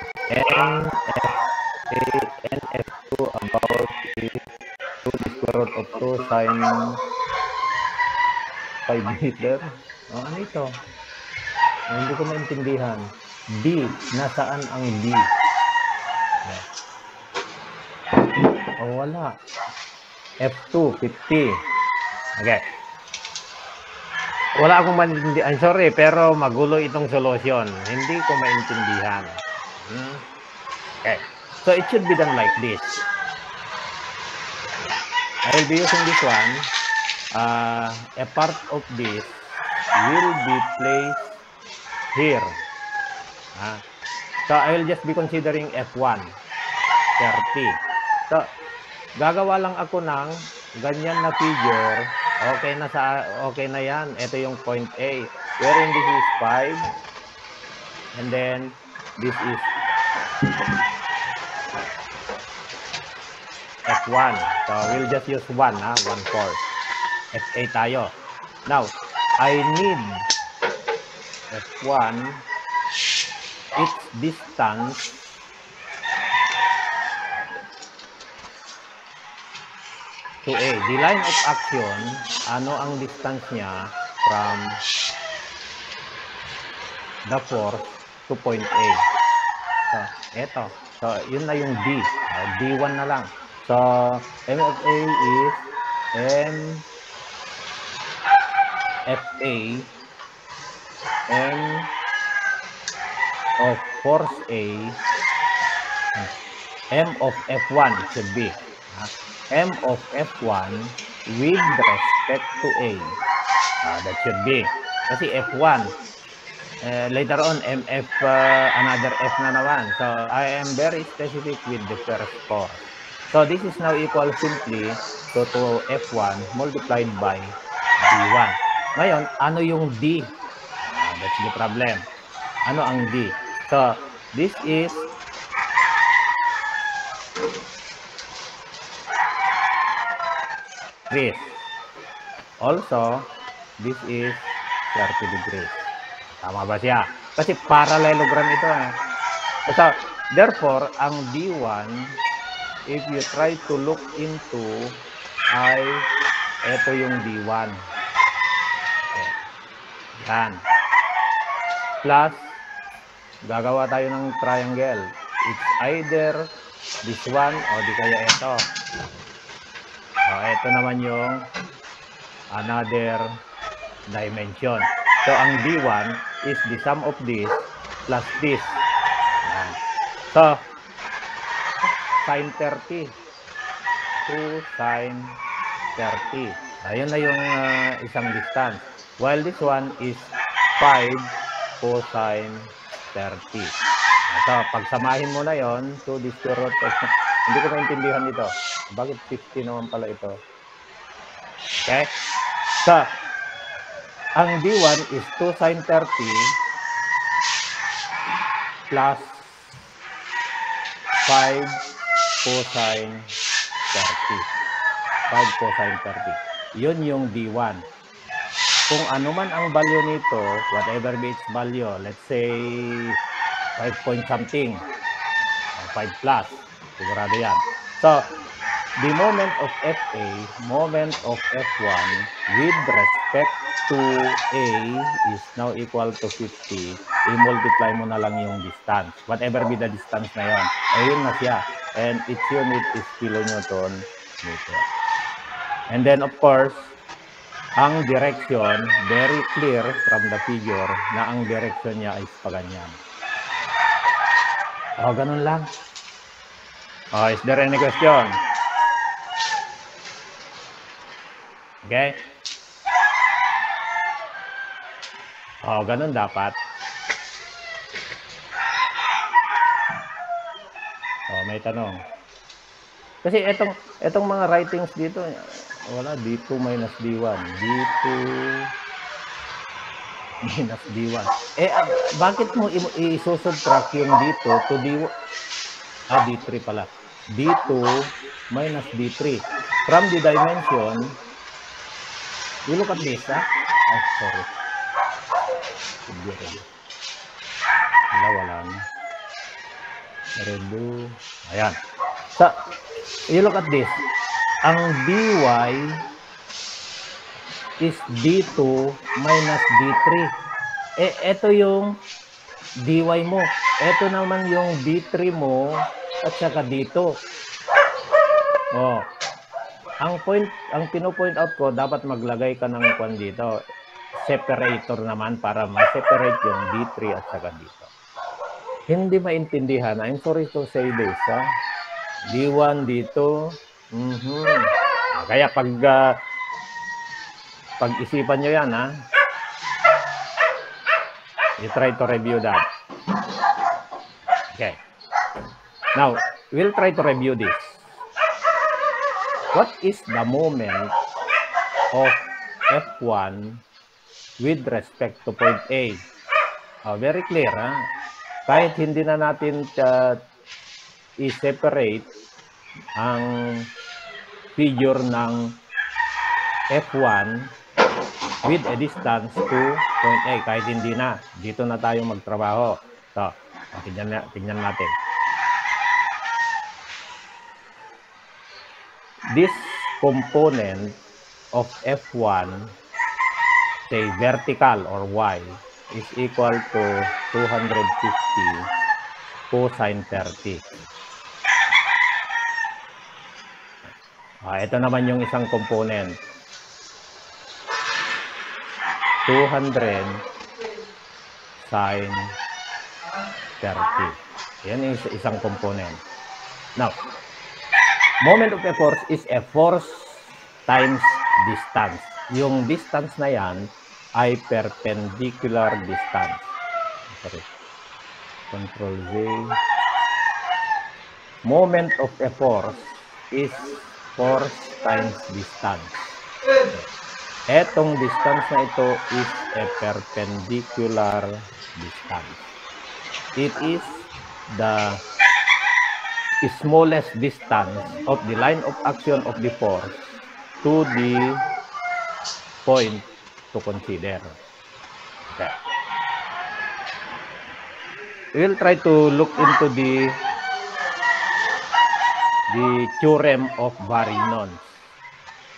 [SPEAKER 2] NF2 about is 2 the square root of 2 sine 5 meter. Ano ito? Hindi ko maintindihan. D, nasaan ang D? Wala. F2, 50. Okay. Wala akong maintindihan. Sorry, pero magulo itong solusyon. Hindi ko maintindihan. Okay. So, it should be done like this. I will be using this one. A part of this will be placed here. So, I will just be considering F1, 30. So, gagawa lang ako ng ganyan na figure. Okay na yan. Ito yung point A. Wherein this is 5. And then, this is F1. So, we'll just use 1, 1/4. F8 tayo. Now, I need F1, its distance to A. The line of action, ano ang distance niya from the force to point A. So, eto. So, yun na yung D. D1 na lang. So, M of A is M FA M of force A M of F1 it should be M of F1 with respect to A. That should be kasi F1 later on MF another F na naman. So I am very specific with the first force. So this is now equal simply to F1 multiplied by D1. Ngayon, ano yung D? That's the problem. Ano ang D? So, this is this. Also, this is 30 degrees. Tama ba siya? Kasi parallelogram ito. So, therefore, ang D1, if you try to look into ay ito yung D1. Okay. Yan. Plus, gagawa tayo ng triangle. It's either this one o di kaya ito. So, ito naman yung another dimension. So, ang D1 is the sum of this plus this. Yan. So, sin 30. 2 sin 30. Ayun na yung isang distance. While this one is 5 cosine 30. So, pagsamahin mo na yon to the square root of... Hindi ko maintindihan ito. Bakit 50 naman pala ito? Okay? So, ang D1 is 2 sin 30 plus 5 cosine 30. 5 cosine 30. Yun yung D1. Kung ano man ang value nito, whatever be its value, let's say 5 point something, 5 plus, sigurado yan. So, the moment of FA, moment of F1 with respect to A is now equal to 50. I-multiply mo na lang yung distance. Whatever be the distance na yun. Ayun na siya. And its unit is kilonewton meter. And then, of course, ang direction, very clear from the figure na ang direction niya ay paganyan. O, ganun lang. O, is there any question? Okay? O, ganun dapat. O, may tanong. Kasi etong mga writings dito, wala, D2 minus D1. D2 minus D1. Bakit mo i-subtract yung D2 to D1? D3 pala. D2 minus D3. From the dimension, you look at this, ha? Oh, sorry. Wala na. Redo. Ayan. So, you look at this. Ang dy is d2 minus d3. Ito yung dy mo. Ito naman yung d3 mo at saka dito. Oh. Ang pino-point out ko, dapat maglagay ka ng kwan dito. Separator naman para ma-separate yung d3 at saka dito. Hindi maintindihan. I'm sorry to say this, ha? D1 dito. Kaya pag-isipan nyo yan, ha? You try to review that. Okay. Now, we'll try to review this. What is the moment of F1 with respect to point A? Very clear, ha? Kahit hindi na natin i-separate ang figure ng F1 with a distance to point A. Kahit hindi na. Dito na tayo magtrabaho. So, tingnan natin. This component of F1, say vertical or Y, is equal to 250 cosine 30. Ito naman yung isang component. 200 sine 30. Yan yung isang component. Now, moment of a force is a force times distance. Yung distance na yan ay perpendicular distance. Sorry. Control Z. Moment of a force is force times distance. Etong distance na ito is a perpendicular distance. It is the smallest distance of the line of action of the force to the point to consider. Okay. We'll try to look into the theorem of Varignons.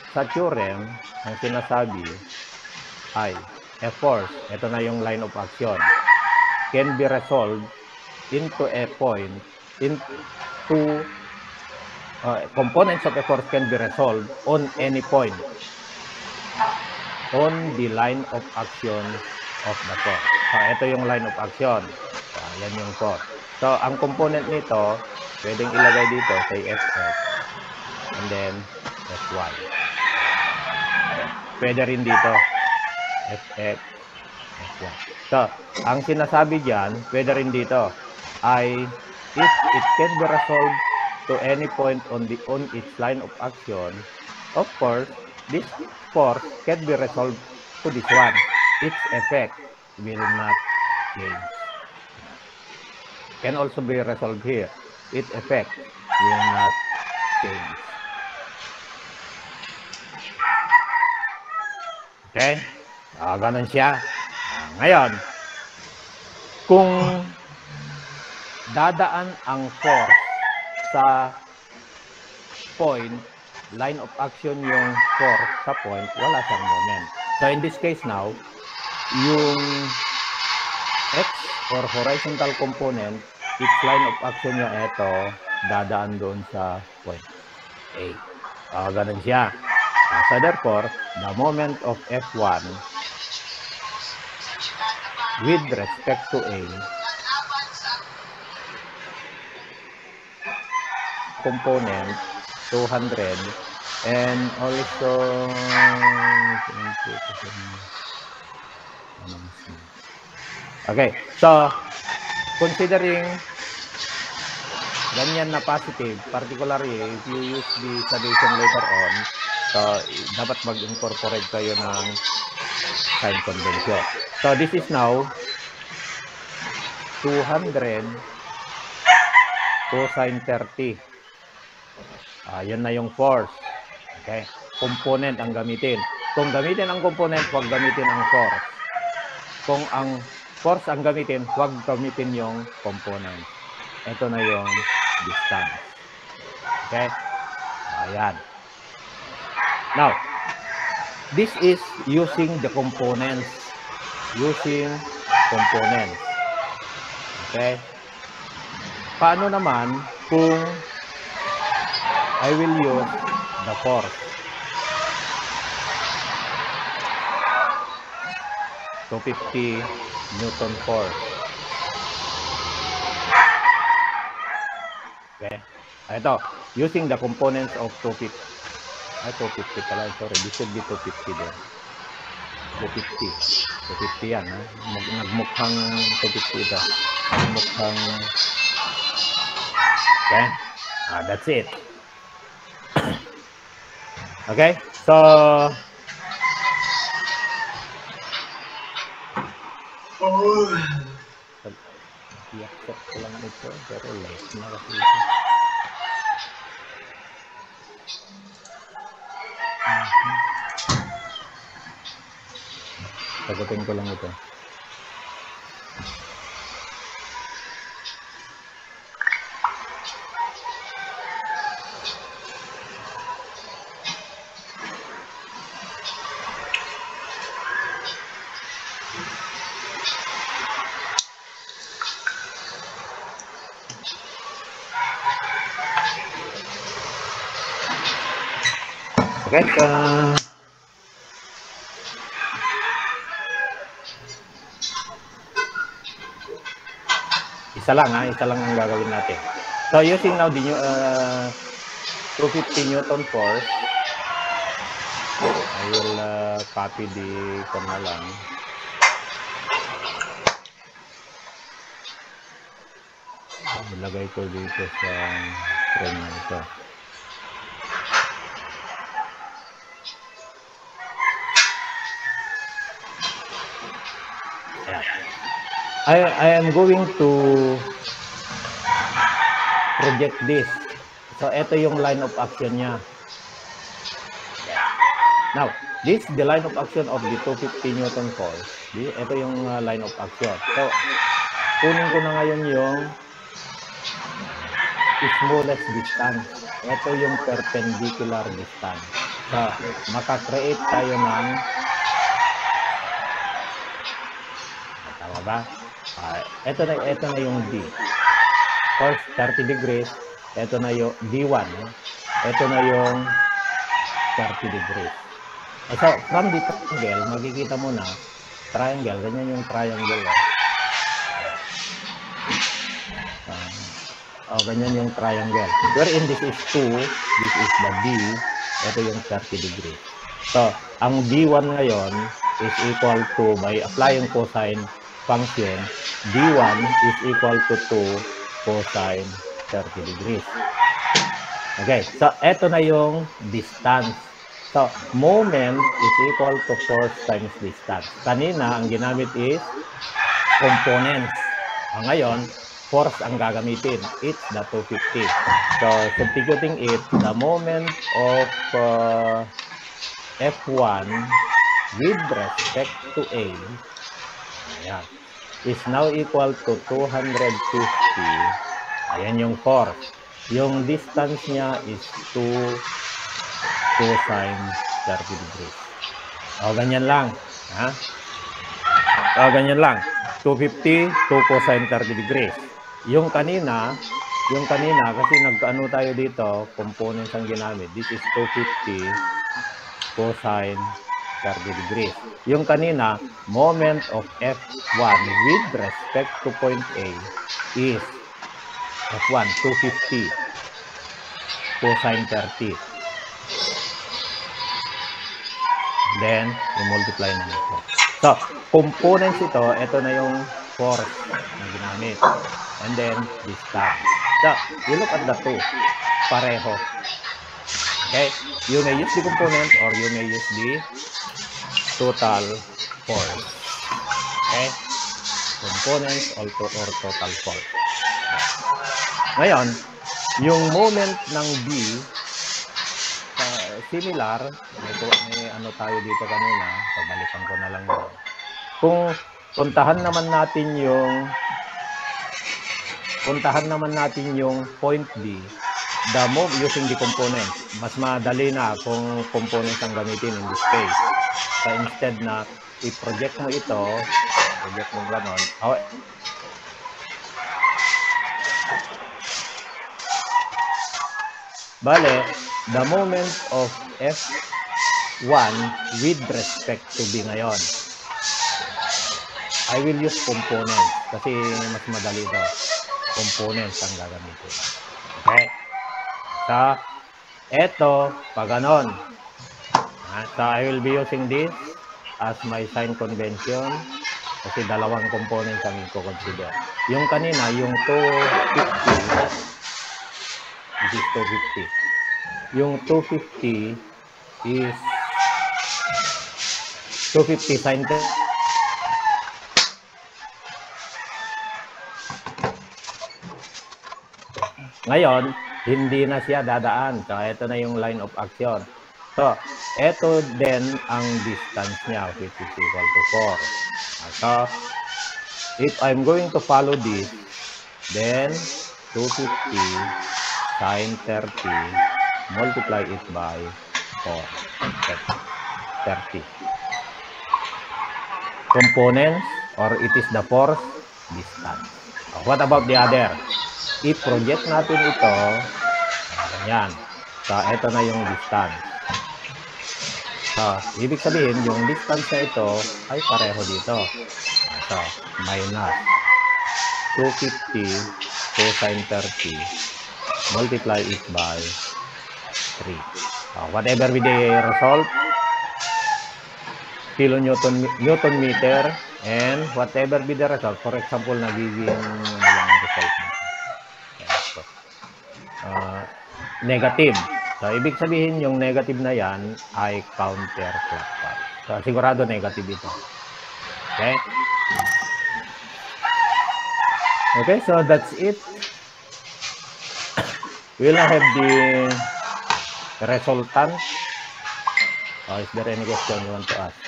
[SPEAKER 2] sa theorem, ang sinasabi ay a force, ito na yung line of action, can be resolved into a point, into components of a force can be resolved on any point on the line of action of the force. So, ito yung line of action. So, yan yung force. So, ang component nito, pwedeng ilagay dito, say Fx, and then Fy. Pwede rin dito, Fx, Fy. So, ang sinasabi dyan, pwede rin dito, ay if it can be resolved to any point on its line of action, of course, this force can be resolved to this one. Its effect will not change. Can also be resolved here. Its effect will not change. Okay? Ganun siya. Ngayon, kung dadaan ang force sa point, line of action yung force sa point, wala siyang moment. So in this case now, yung X or horizontal component, its line of action niya ito, dadaan doon sa point A. Ganun siya. So therefore, the moment of F1 with respect to A component 200 and also okay, so considering ganyan na positive, particularly if you use the solution later on, so dapat mag-incorporate kayo ng sign convention. So this is now 200 cosine 30. Yan na yung force. Okay? Component ang gamitin. Kung gamitin ang component, huwag gamitin ang force. Kung ang force ang gamitin, huwag gamitin yung component. Ito na yung distance. Okay? Ayan. Now, this is using the components. Using components. Okay? Paano naman kung I will use the force? 250 Newton force. Okay. Ito, using the components of 250. 250 pala. Sorry, this should be 250 din. 250. 250 yan, ha? Nagmukhang 250 ito. Nagmukhang... Okay. That's it. Okay, so i-accept ko lang ito, pero late na kasi ito. Sagutin ko lang ito. Okay, isa lang ang gagawin natin. So using now the 250 Newton force, I will copy the na lang. Ilagay ko dito sa frame na ito. I am going to project this. So, ito yung line of action niya. Now, this is the line of action of the 250 Newton force. Ito yung line of action. So, kunin ko na ngayon yung smallest distance. Ito yung perpendicular distance. So, maka-create tayo ng tama ba? Ito na yung D. First, 30 degrees. Ito na yung D1. Ito na yung 30 degrees. So, from the triangle, makikita mo na triangle. Ganyan yung triangle. Ganyan yung triangle. Wherein this is 2, this is the D, ito yung 30 degrees. So, ang D1 ngayon is equal to, by applying cosine function, D1 is equal to 2 cosine 30 degrees. Okay, so ito na yung distance. So, moment is equal to force times distance. Kanina, ang ginamit is components. Ngayon, force ang gagamitin. It's the 250. So, substituting it, the moment of F1 with respect to A, ayan, is now equal to 250. Ayan yung force. Yung distance niya is 2 cosine 30 degrees. Ganyan lang. Ha? Ganyan lang. 250, 2 cosine 30 degrees. Yung kanina, kasi nag-ano tayo dito, components ang ginamit. This is 250 cosine 30 degrees. Yung kanina, moment of F1 with respect to point A is F1, 250 cosine 30. Then, i-multiply na ito. So, components ito na yung force na ginamit. And then, distance. So, you look at the two. Pareho. Okay? You may use the component or you may use the total force. Okay? Components or total force. Ngayon, yung moment ng B, similar, may ano tayo dito kanina, pabalikan ko na lang yun. Kung puntahan naman natin yung point B, the move using the component, mas madali na kung components ang gamitin in this case. So instead na i-project mo ito, project mo ganon, bale, the moment of F1 with respect to B ngayon, I will use components kasi mas madali ito. Components ang gagamitin. Okay? So, eto, pag ganon. So, I will be using this as my sign convention kasi dalawang components ang i-consider. Yung kanina, yung 250, this is 250. Yung 250 is 250 sin 30. Ngayon, hindi na siya dadaan. So, ito na yung line of action. So, ito din ang distance niya, which is equal to 4. So, if I'm going to follow this, then 250 sin 30, multiply it by 4. 30. Components, or it is the force, distance. What about the other? I-project natin ito, ganyan. So, ito na yung distance. So, ibig sabihin, yung distance na ito ay pareho dito. So, minus 250 cosine 30, multiply it by 3. So, whatever be the result, Newton meter, and whatever be the result, for example, nagiging result negative. So, ibig sabihin, yung negative na yan ay counterclockwise. So, sigurado negative ito. Okay? Okay, so that's it. We'll have the resultant. Is there any question you want to ask?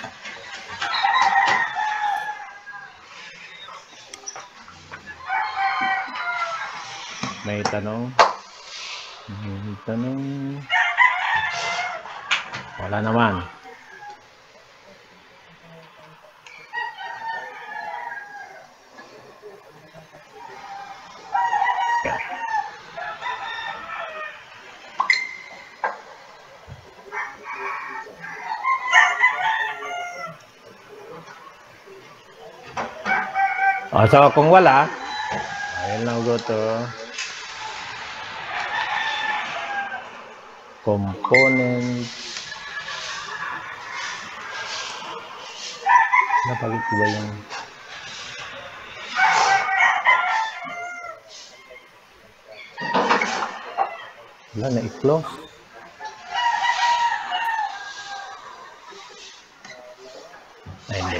[SPEAKER 2] May tanong? Wala naman. So kung wala, I'll now go to component. Napagit ko ba yung wala na i-close? Ay, hindi.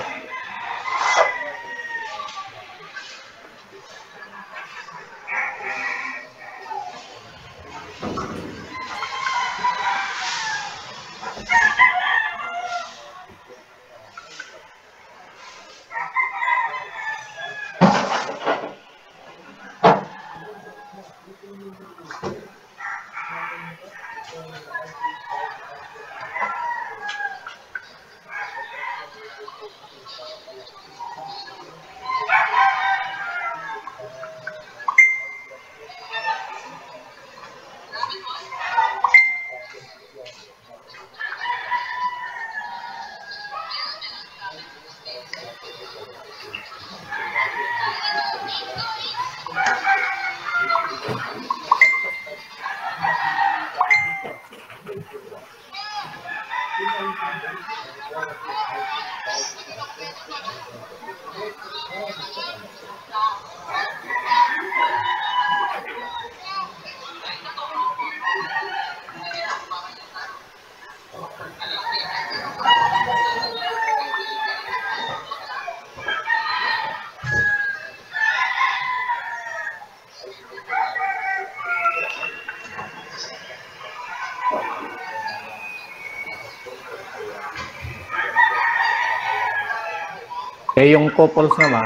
[SPEAKER 2] Yung couples naman,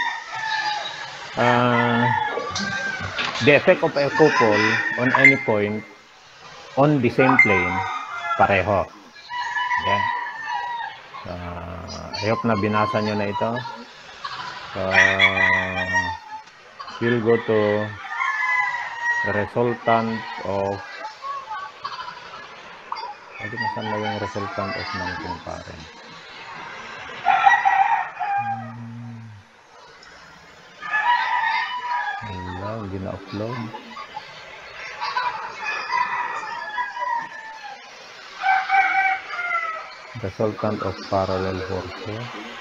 [SPEAKER 2] the effect of a couple on any point on the same plane, pareho. Okay? I hope na binasa nyo na ito. We'll go to the resultant of saan na yung resultant of non-concurrent? Wala, hindi na-upload. Resultant of parallel forces.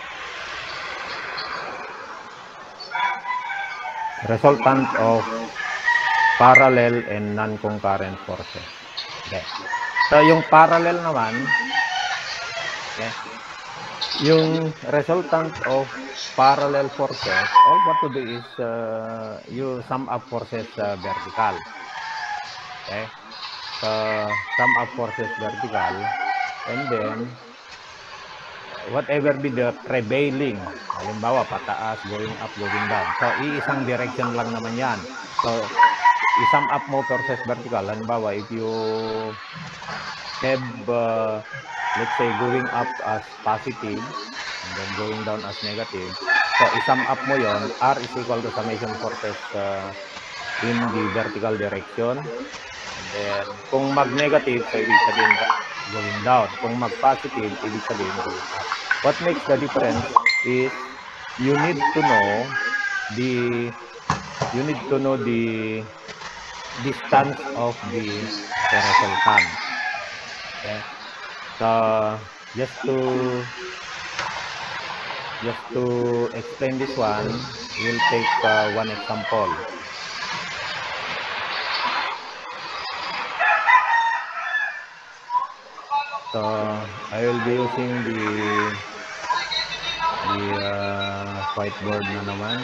[SPEAKER 2] Resultant of parallel and non-concurrent forces. Okay. So, yung parallel naman, okay, yung resultant of parallel forces, all what to do is you sum up forces vertical. Okay. So, sum up forces vertical, and then whatever be the prevailing, halimbawa pataas, going up, going down. So, iisang direction lang naman yan. So, i-sum up mo forces vertical. Halimbawa, if you have, let's say, going up as positive, and then going down as negative. So, i-sum up mo yon, R is equal to summation forces in the vertical direction. And then, kung mag-negative, so ibig sabihin going down. Kung mag-positive, ibig sabihin going up. What makes the difference is you need to know the distance of the resultant. Okay. So just to explain this one, we'll take one example. So I will be using the whiteboard na naman.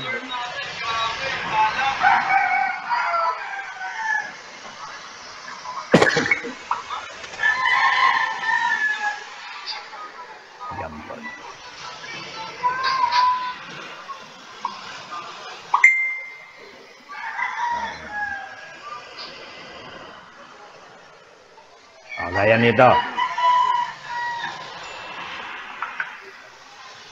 [SPEAKER 2] Jamboard. Gaya nito.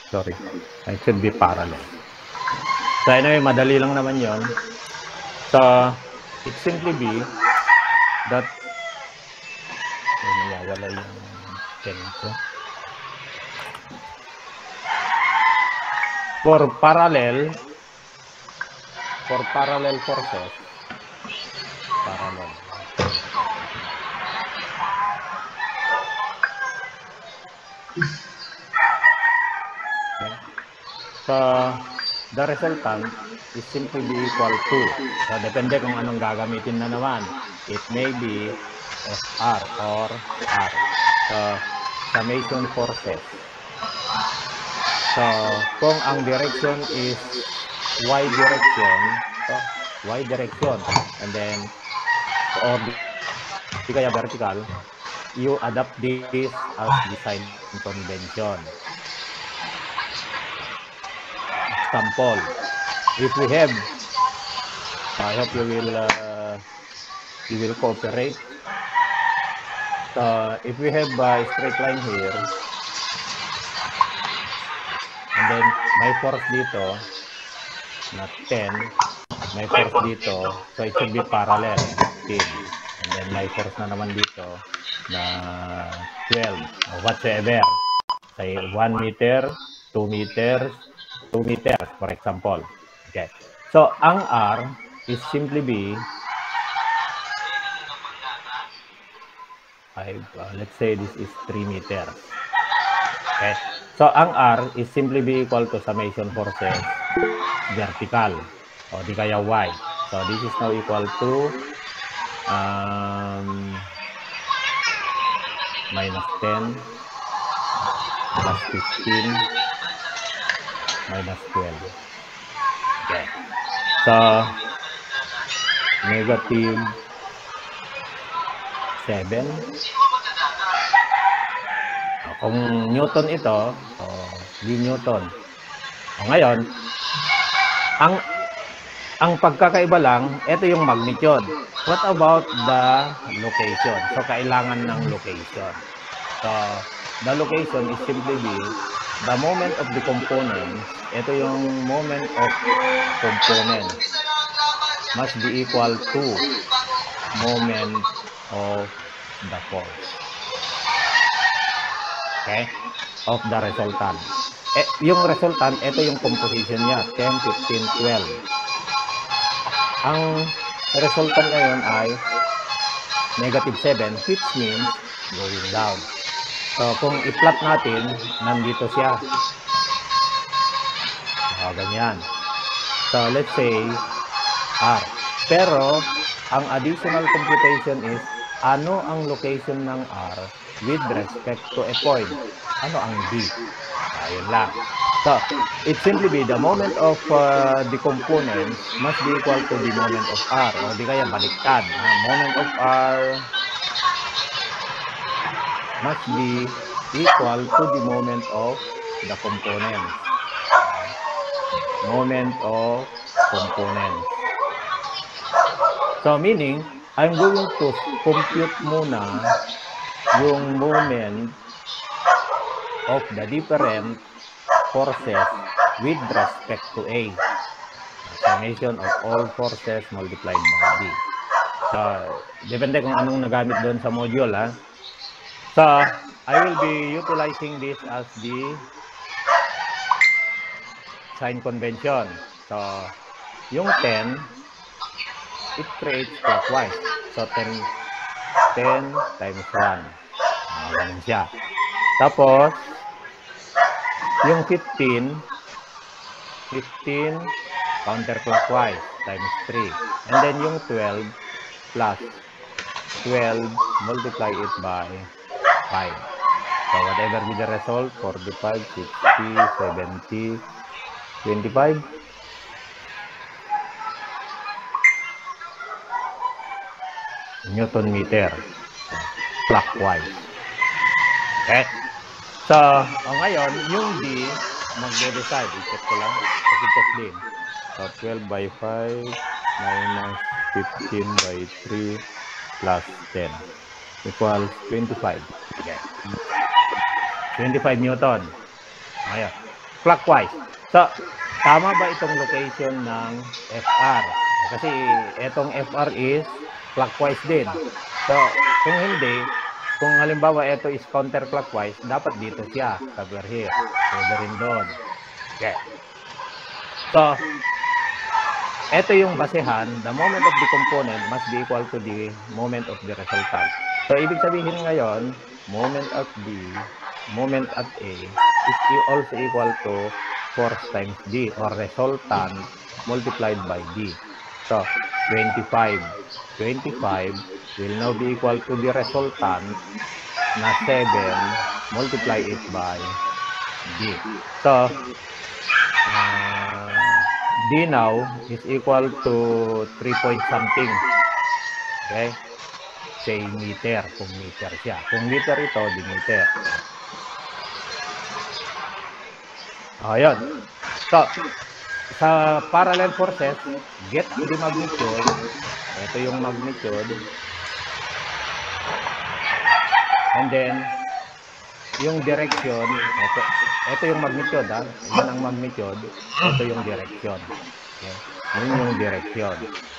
[SPEAKER 2] Sorry. It should be parallel. So anyway, madali lang naman yon. So, it simply be that wala yung ganito. For parallel forces, parallel. Okay. So, the resultant is simply be equal to. So, depende kung anong gagamitin na naman. It may be FR or R. So, summation forces. So, kung ang direction is y direction, so y direction, and then, or di kaya vertical, you adapt this as design convention. Example, if we have, I hope you will cooperate. If we have a straight line here, and then may force dito na 10, may force dito, so it should be parallel, 15. And then may force na naman dito na 12, or whatsoever. Say 1 meter, 2 meters, 2 meters, for example. Okay. So, ang R is simply be, let's say this is 3 meters. Okay. So, ang R is simply be equal to summation forces vertical, o di kaya Y. So, this is now equal to minus 10 plus 15 minus 12. Okay. So, negative 7. Kung Newton ito, di Newton. Ngayon, ang pagkakaiba lang, ito yung magnitude. What about the location? So, kailangan ng location. So, the location is simply be the moment of the components. Ito yung moment of components must be equal to moment of the force. Okay? Of the resultant. Yung resultant, ito yung composition niya, 10, 15, 12. Ang resultant ngayon ay negative 7, which means going down. So, kung i-plot natin, nandito siya. Ganyan. So, let's say R. Pero, ang additional computation is, ano ang location ng R with respect to a point? Ano ang D? Ayun lang. So, it simply be the moment of the components must be equal to the moment of R. O di kaya baliktad. Moment of R must be equal to the moment of the components. Moment of components. So, meaning, I'm going to compute muna yung moment of the different forces with respect to A. Summation of all forces multiplied by B. So, depende kung anong nagamit doon sa module, ha? So, I will be utilizing this as the sign convention. So, yung 10, it creates clockwise. So, 10 times 1. Ganun siya. Tapos, yung 15 counterclockwise times 3. And then yung 12 plus 12, multiply it by 5. So whatever be the result, 45, 60, 70, 25. Newton meter clockwise. Okay? So, ngayon, yung D, magde-decide. I-check ko lang. Kasi-check din. So, 12 by 5 minus 15 by 3 plus 10 equals 25. Okay. 25 Newton. Ngayon. clockwise. So, tama ba itong location ng FR? Kasi itong FR is clockwise din. So, kung hindi, kung halimbawa ito is counterclockwise, dapat dito siya, somewhere here. Pwede rin doon. Okay. So, ito yung basehan, the moment of the component must be equal to the moment of the resultant. So, ibig sabihin ngayon, moment at A is also equal to force times D, or resultant multiplied by D. So, 25 will now be equal to the resultant na 7 multiply it by D. So, D now is equal to 3 point something. Okay? Say meter, kung meter siya. Kung meter ito, di meter. Ayan. So, sa parallel forces, get the magnitude. Ito yung magnitude. And then, yung direction, ito yung magnitude, ha? Yan ang magnitude. Ito yung direction. Okay? Yun yung direction.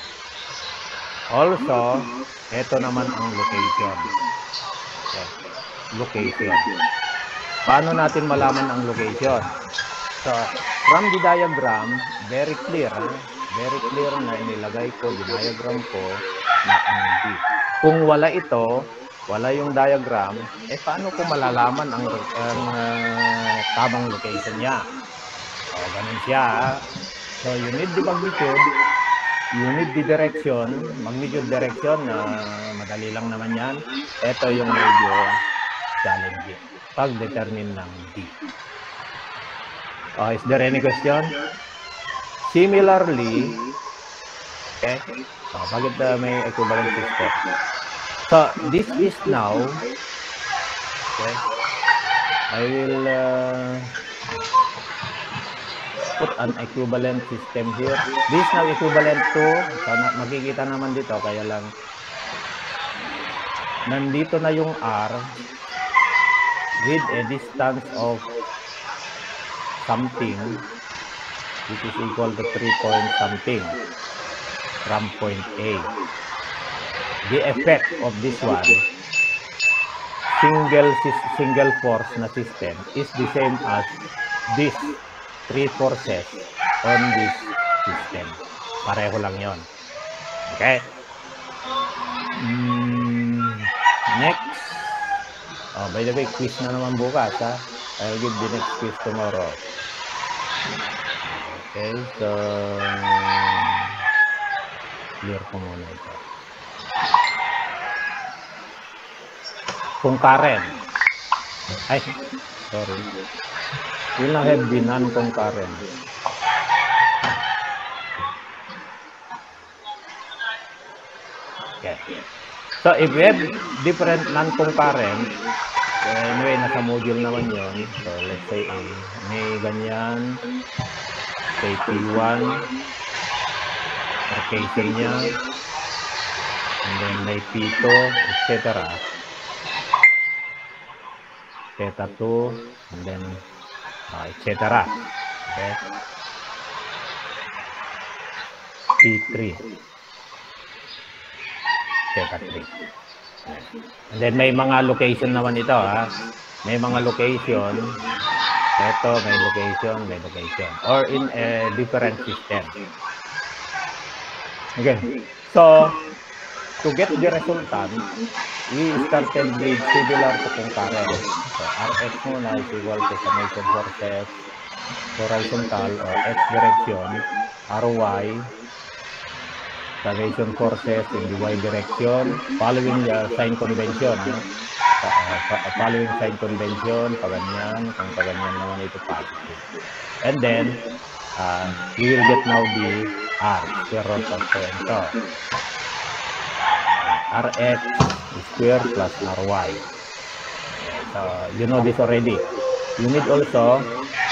[SPEAKER 2] Also, ito naman ang location. Okay. Location. Paano natin malaman ang location? So, from the diagram, very clear na inilagay ko, diagram ko na ang D. Kung wala ito, wala yung diagram, paano ko malalaman ang tamang location niya? O, ganun siya. So, you need the magnitude, you need the direction, magnitude direction, madali lang naman yan. Ito yung medyo challenging. Pag-determine ng D. Is there any question? Similarly, okay, bakit may equivalent system? So, this is now, okay, I will put an equivalent system here. This now equivalent to, so makikita naman dito, kaya lang, nandito na yung R with a distance of something which is equal to 3 point something from point A. The effect of this one, single force na system, is the same as this 3 forces on this system. Pareho lang yon. Okay? Next. Oh, by the way, quiz na naman bukas, ha? I'll give the next quiz tomorrow. Okay, so clear ko muna ito. Concurrent. Ay, sorry. Will not have been non-concurrent. Okay. So, if we have different non-concurrent, anyway, nasa module naman yun. So, let's say, may ganyan, say P1, location niya, and then may P2, etc. Theta 2, and then, etc. Okay. P3. Theta 3. And then may mga location naman ito, ha. May mga location. Ito, may location. Or in a different system. Okay. So, to get the resultant, we started with similar to concurrent. So, Rx muna is equal to summation forces horizontal or x direction, Ry, summation forces in the y direction, following the sign convention. Following sign convention, paganyan, kung paganyan naman ito positive. And then, we will get now the R, square root of so and so. Rx square plus Ry. So, you know this already. You need also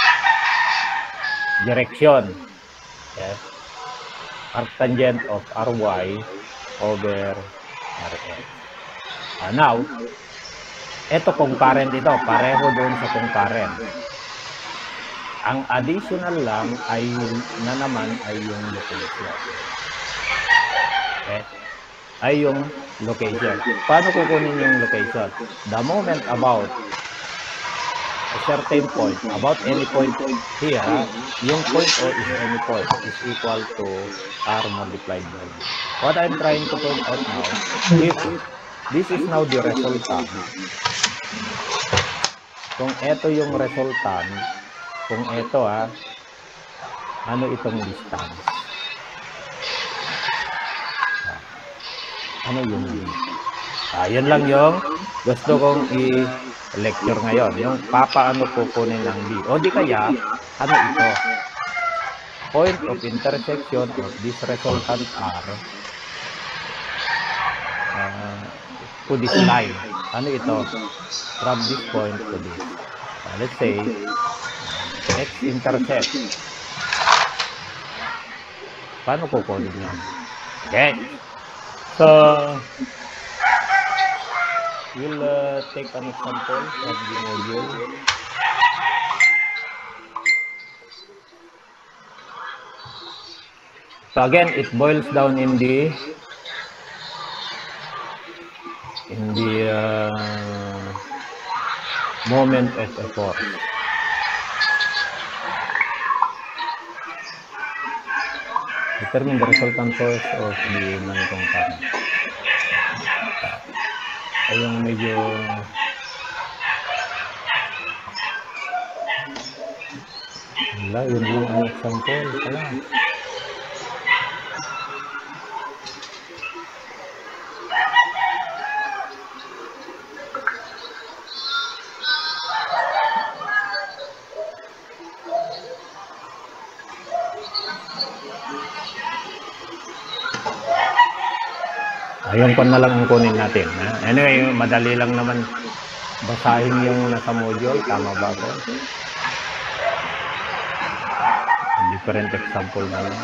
[SPEAKER 2] direction. Yes. Arctangent of Ry over Rx. Now, ito concurrent ito. Pareho doon sa concurrent. Ang additional lang ay naman ay yung location. Okay? Ay yung location. Paano kukunin yung location? The moment about a certain point, about any point here, yung point O is any point is equal to R multiplied by B. What I'm trying to point out now, if this is now the resultant, kung ito yung resultant, kung ito ano itong distance? Ano yung B? Yan lang yung gusto kong i-lecture ngayon. Yung papaano kukunin ng B. O di kaya, ano ito? Point of intersection of this resultant R to this line. Ano ito? From this point to this. Let's say, x-intercept. Paano kukunin yan? Okay. So, we'll take an example of the module. So again, it boils down in the moment as a force. Determine the resultant force of the non-concurrent. Ay yung medyo wala, yun lang ang example pala. Ayun ko na lang ang kunin natin. Anyway, madali lang naman basahin yung nasa module. Tama ba ako? Different example na lang.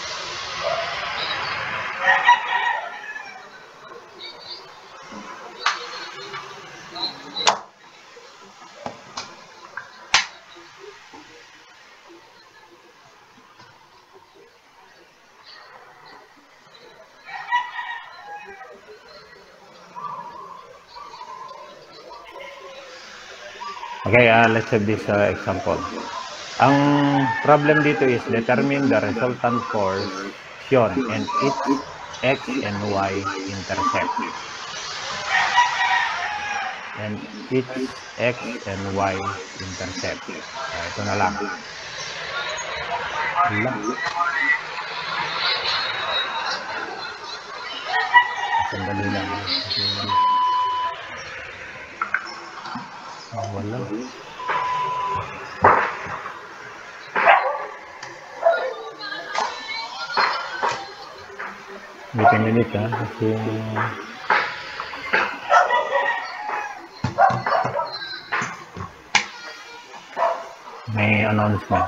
[SPEAKER 2] Okay, let's have this example. Ang problem dito is determine the resultant force and its x and y intercept. And its x and y intercept. Ito na lang. Sandali lang. Wala. Wait a minute kasi may announcement.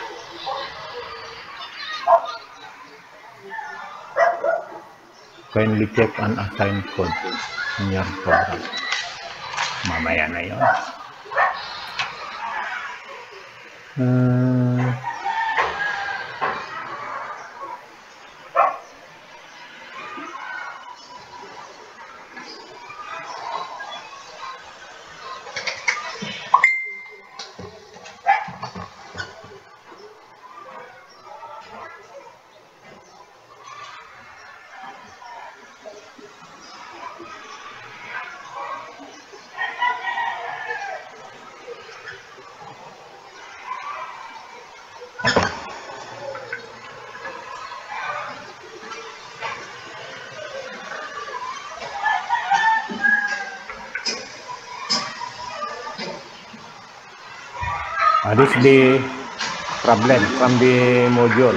[SPEAKER 2] Kindly check unassigned code in your program. Mamaya na yun. This is the problem from the module.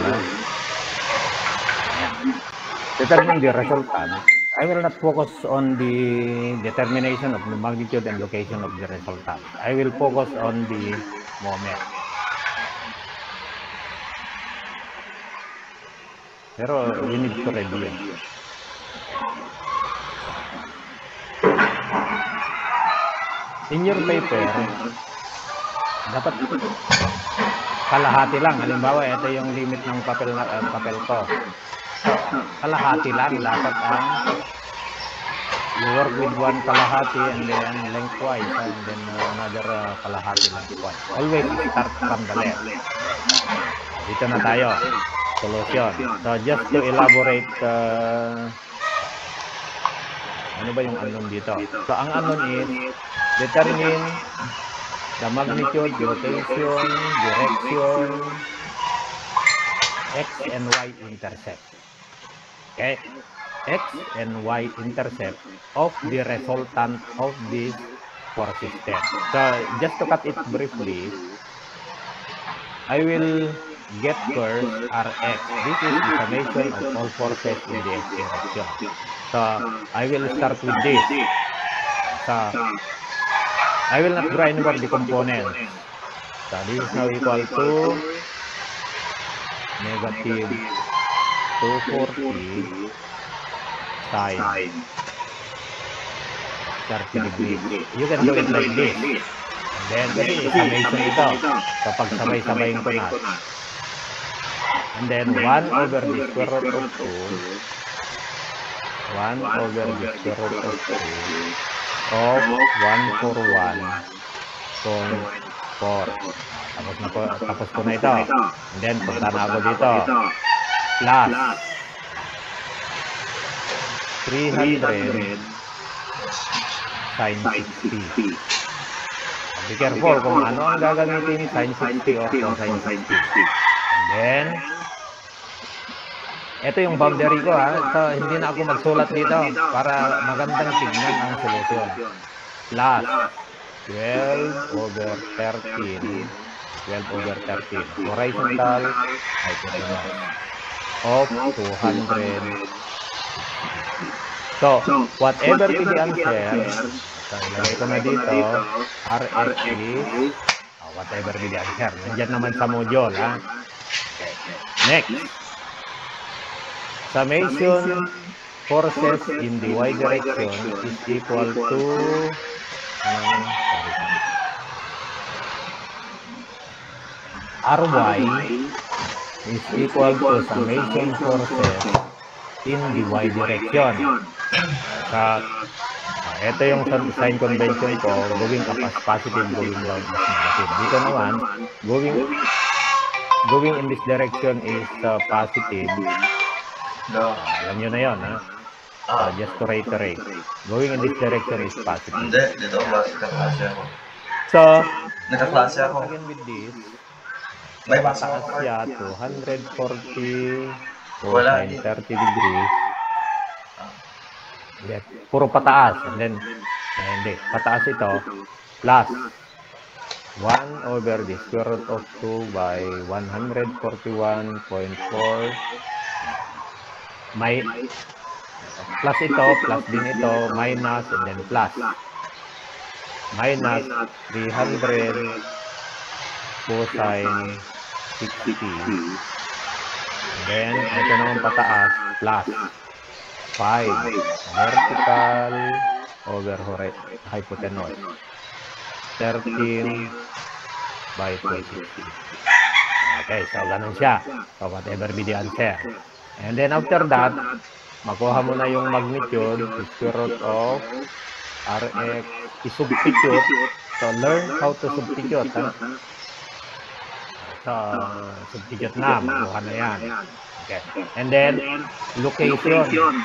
[SPEAKER 2] Determine the resultant. I will not focus on the determination of the magnitude and location of the resultant. I will focus on the moment. Pero we need to review. In your paper, dapat kalahati lang. Halimbawa, ito yung limit ng papel ko. So, kalahati lang. Dapat ang you work with one kalahati and then lengthwise and then another kalahati lengthwise. Always start from the left. Dito na tayo. Solution. So, just to elaborate, ano ba yung unknown dito? So, ang unknown is determine the magnitude, rotation, direction, x and y intercept. Okay? X and y intercept of the resultant of this force system. So, just to cut it briefly, I will get first Rx. This is the summation of all forces in the x direction. So, I will start with this. So, I will not draw anymore the components. So, this is now equal to negative 240 sine 30 degrees. You can do it like this. And then, kasi summation ito. Kapag sabay-sabayin ko na. And then, 1 over the square root of 2. 1 over the square root of 2 of 141.4. Tapos ko na ito. And then, punta na ako dito. Plus 300 sin 60. Be careful kung ano ang gagamitin, sin 60 o cosine 60. And then, ito yung boundary ko ha. So, hindi na ako magsulat dito para magandang tignan ang solusyon. Plus 12 over 13. 12 over 13. Horizontal hypotenuse of 200. So, whatever be the answer, so, ilagay ko na dito, Rx is, whatever be the answer. Nandiyan naman sa module, ha? Okay. Next. Summation forces in the y direction is equal to, Ry is equal to summation forces in the y direction. Ito yung sign convention ko, going up as positive, going down as negative. Dito naman, going in this direction is positive. Alam nyo na yun, ha? Just to reiterate. Going in this direction is positive.
[SPEAKER 1] Hindi, dito ba? Nakaklase ako.
[SPEAKER 2] So,
[SPEAKER 1] Nakaklase ako.
[SPEAKER 2] again with this,
[SPEAKER 1] May basa
[SPEAKER 2] taas
[SPEAKER 1] ako.
[SPEAKER 2] siya, 240
[SPEAKER 1] Wala.
[SPEAKER 2] cosine 30 degrees. Yes, puro pataas. And then, hindi, pataas ito, plus 1 over the square root of 2 by 141.4. May plus ito, plus din ito, minus, and then plus. Minus 300 cosine 60. And then, ito naman pataas, plus 5 vertical over hypotenuse. 13 by 260. Okay, so ganun siya. So, whatever be the answer. And then after that, makuha mo na yung magnitude, square root of Rx, i-substitute. So, learn how to substitute. Ha? So, substitute na, makuha na yan. Okay. And then, location.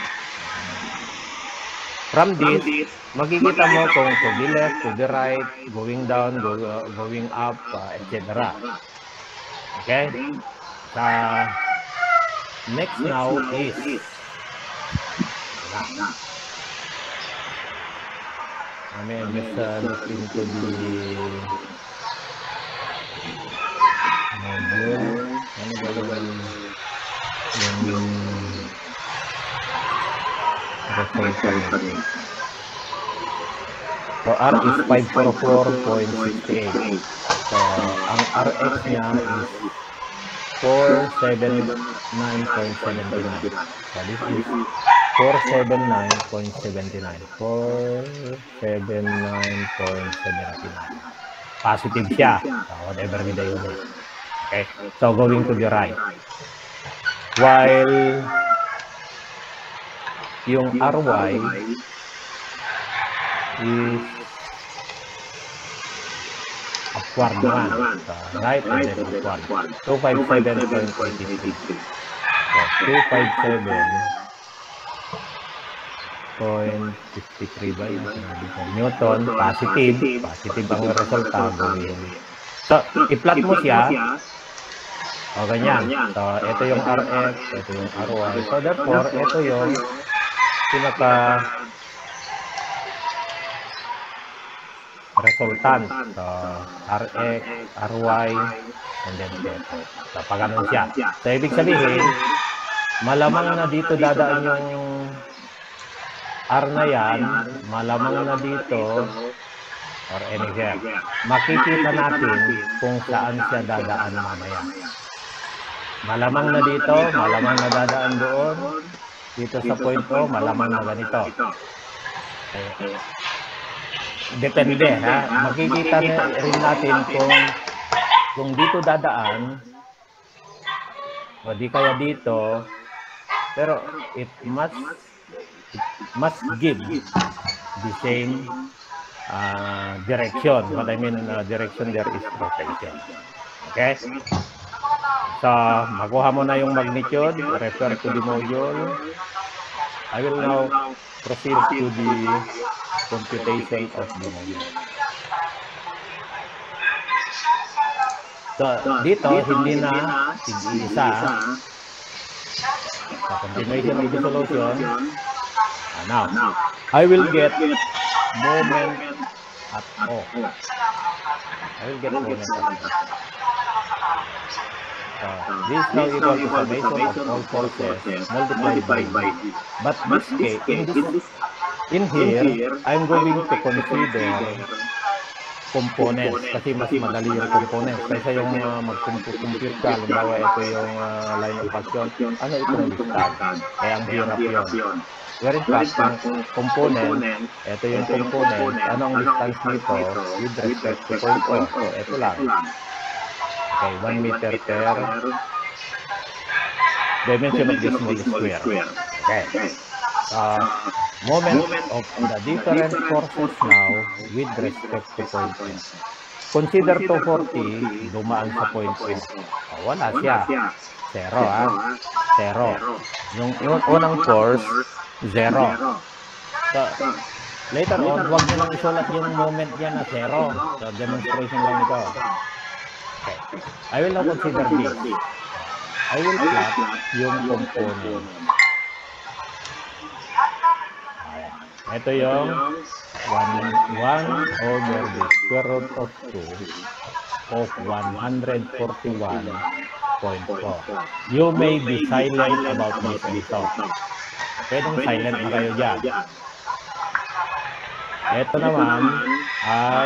[SPEAKER 2] From this, makikita mo kung to the left, to the right, going down, going up, etc. Okay? Next now is I mean, just look into the module. Ano ba yung result? So, R is 544.68. So, ang Rx niya is 479.79. So, this is 479.79. 479.79. Positive siya. So, whatever with the unit. Okay, so going to the right. While yung RY is upward naman. So, right and then upward. 257.83. So, 257.53 ba yun? Newton, positive. Positive ang resulta. So, i-plot mo siya. O, ganyan. So, ito yung RX, ito yung RY. So, therefore, ito yung pinaka resultant. So, RX, RY, and then theta. So, pag ganun siya. So, ibig sabihin, malamang na dito dadaan yung R na yan, malamang na dito, or anywhere. Makikita natin kung saan siya dadaan mamaya. Malamang na dito, malamang na dadaan doon. Dito sa point O, malamang na ganito. Depende, ha? Makikita rin natin kung dito dadaan, o di kaya dito, pero it must give the same direction. What I mean, direction there is rotation. Okay? So, makuha mo na yung magnitude, refer to the module. I will now proceed to the computation of the module. So, dito, hindi na isa. Sa continuation of the solution, now, I will get moment at O. I will get moment at O. This now equal to summation of all forces multiplied by D. But this case, in here, I'm going to consider components kasi mas madali yung components kaysa yung mag-compute ka. Halimbawa, ito yung line of action. Ano itong distance? Kaya ang hirap yun. Where in fact, ang component, ito yung component. Ano ang distance nito with respect to point O? So, ito lang. Okay, 1 meter per dimension of this small square. Okay. Moment of the different forces now with respect to point O. Consider 240 dumaan sa point O. Wala siya. Zero, ha? Zero. Yung unang force, zero. So, later on, huwag nyo lang isulat yung moment niya na zero. So, demonstration lang ito. Okay. I will now consider this. I will plot yung component. Ito yung 1 over the square root of 2 of 141.4. You may be silent about this dito. Pwedeng silent na kayo dyan. Ito naman ay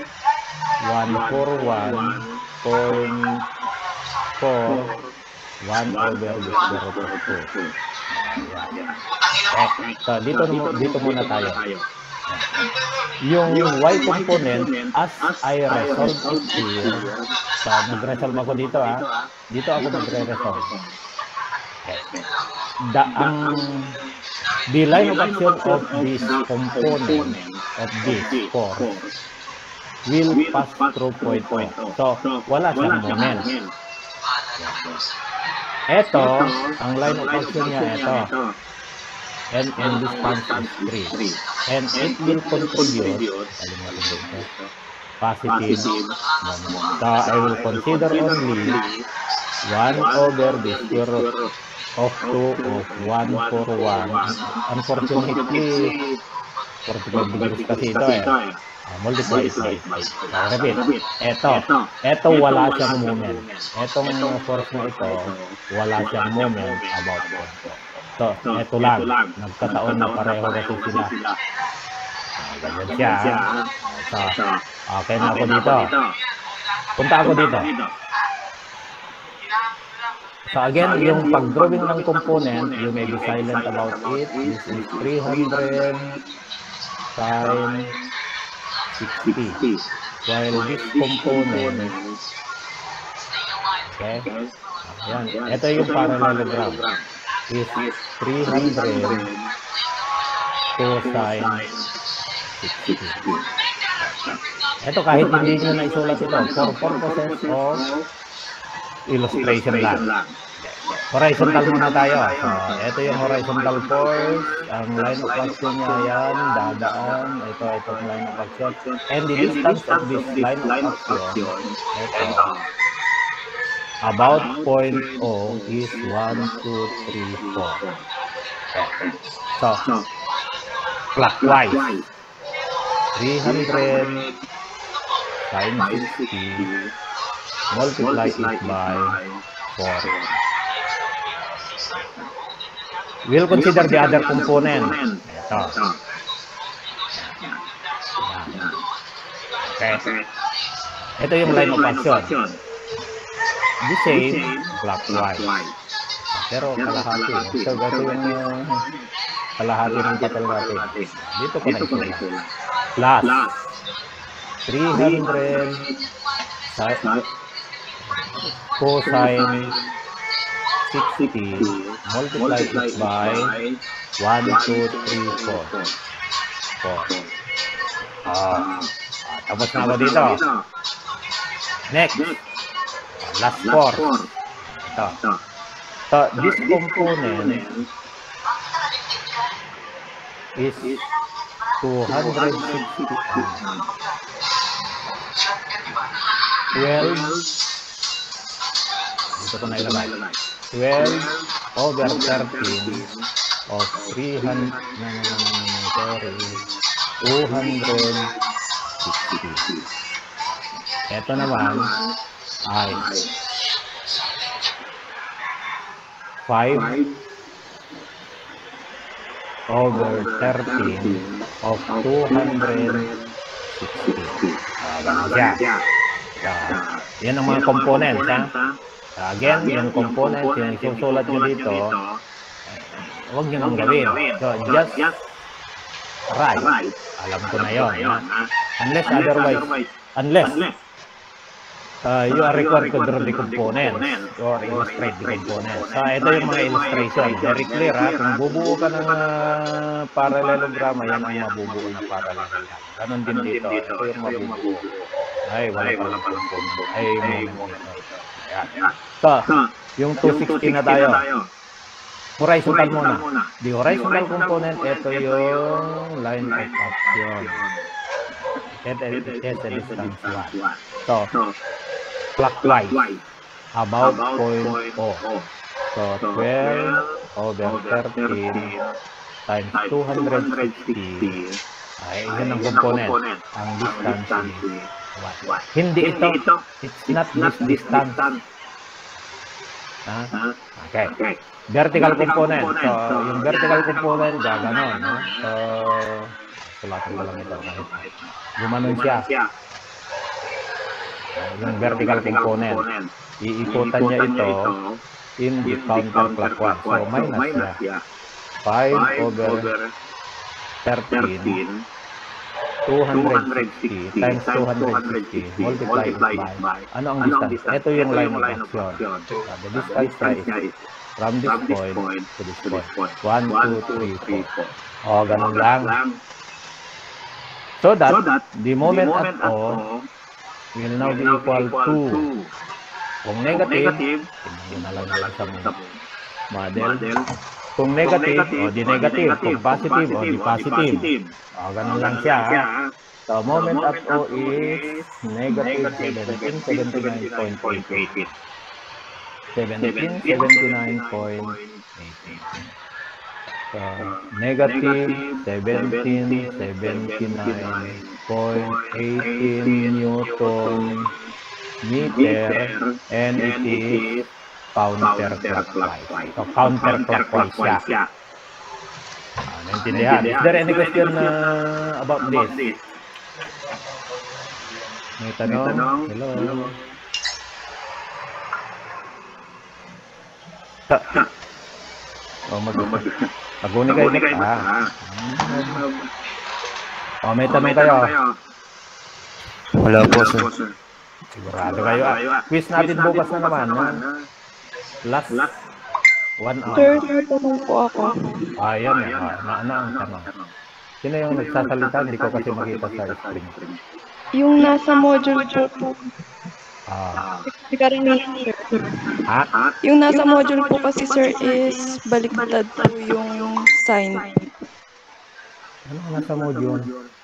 [SPEAKER 2] 141.4 1 over the square root of 2. So, dito muna tayo. Yung y component, as I resolve it here, so, nag-resolve ako dito, ha? Dito ako nagre-resolve. The line of action of this component of this force will pass through point O. So, wala siyang moment. Ito, ang line of action niya, ito. And distance is 3. And it will contribute positive moment. So, I will consider only 1 over the square root of 2 of 141. Unfortunately, 45 degrees kasi ito, multiply it by 5. Repeat. Ito wala siyang moment. Etong force na ito, wala siyang moment about it. So, ito lang. Nagkataon na pareho kasi sila. Ganyan siya. So, okay na ako dito. Punta ako dito. So, again, yung pag-drawing ng component, you may be silent about it. This is 300 times 60. While this component Okay? Ayan. Ito yung parallelogram. Is 300 cosine 60. Ito kahit hindi nyo na isulat ito, for purposes of illustration lang. Horizontal muna tayo. So, ito yung horizontal force. Ang line of action niya, yan, dadaan. Itong line of action. And the distance of this line of action, ito, about point O is 1, 2, 3, 4. So, clockwise. 300 times 60, multiply it by 4. We'll consider the other component. Ito. Okay. Ito yung line of action. The same, clockwise. Pero kalahati. So, ito yung kalahati ng papel natin. Dito ko na isulat. Plus 300 cosine 60 multiply it by 1, 2, 3, 4. Tapos na ako dito. Next. Last force. Ito. So, this component is 260. 12. Dito ko na ilagay. 12 over 13 of 260. Ito naman ay 5 over 13 of 260. Ganun siya. Yan ang mga components, ha? Again, yung components, yung isusulat nyo dito, huwag nyo nang gawin. So, just right. Alam ko na yun. Unless otherwise, unless you are required to draw the components or illustrate the components. So, ito yung mga illustration. Very clear, ha? Kung bubuo ka ng parallelogram, yan ang mabubuo na parallelogram. Ganon din dito. Ito yung mabubuo. Ay, wala palang component. Ay, moment. Ayan. So, yung 260 na tayo. Horizontal muna. The horizontal component, ito yung line of action. It has a distance 1. So, clockwise, about point O. So, 12 over 13 times 260. Ay, yun ang component. Ang distance is 1. Hindi ito. It's not this distance. Okay. Vertical component. So, yung vertical component, gaganon. No? So, sulatan ko lang ito. Gumanon siya. Yung vertical component. Iikutan niya ito in the counterclockwise. So, minus niya. 5 over 13. 260 times 260 multiply it by ano ang distance? Ito yung line of action. The distance is from this point to this point. 1, 2, 3, 4. O, ganun lang. So that the moment at O will now be equal to, kung negative, hindi na lang sa model. Kung negative, o di negative. Kung positive, o di positive. O, ganun lang siya. So, moment at O is negative 1779.88. 1779.88. So, negative 1779.18 Newton meter, and it is counterclockwise. So, counterclockwise siya. Naintindihan? Is there any question about this? May tanong? Hello? Mag-uni kayo na. May tanong kayo?
[SPEAKER 4] Wala po, sir.
[SPEAKER 2] Sigurado kayo. Quiz natin bukas na naman. Last 1 hour.
[SPEAKER 3] Sir, natanong po ako.
[SPEAKER 2] Ayan eh. Naana ang tanong. Sino yung nagsasalita? Hindi ko kasi makita sa screen.
[SPEAKER 3] Yung nasa module po. Kasi karamihan, sir.
[SPEAKER 2] Ha?
[SPEAKER 3] Yung nasa module po kasi, sir, is baliktad po yung sign.
[SPEAKER 2] Ano nasa module?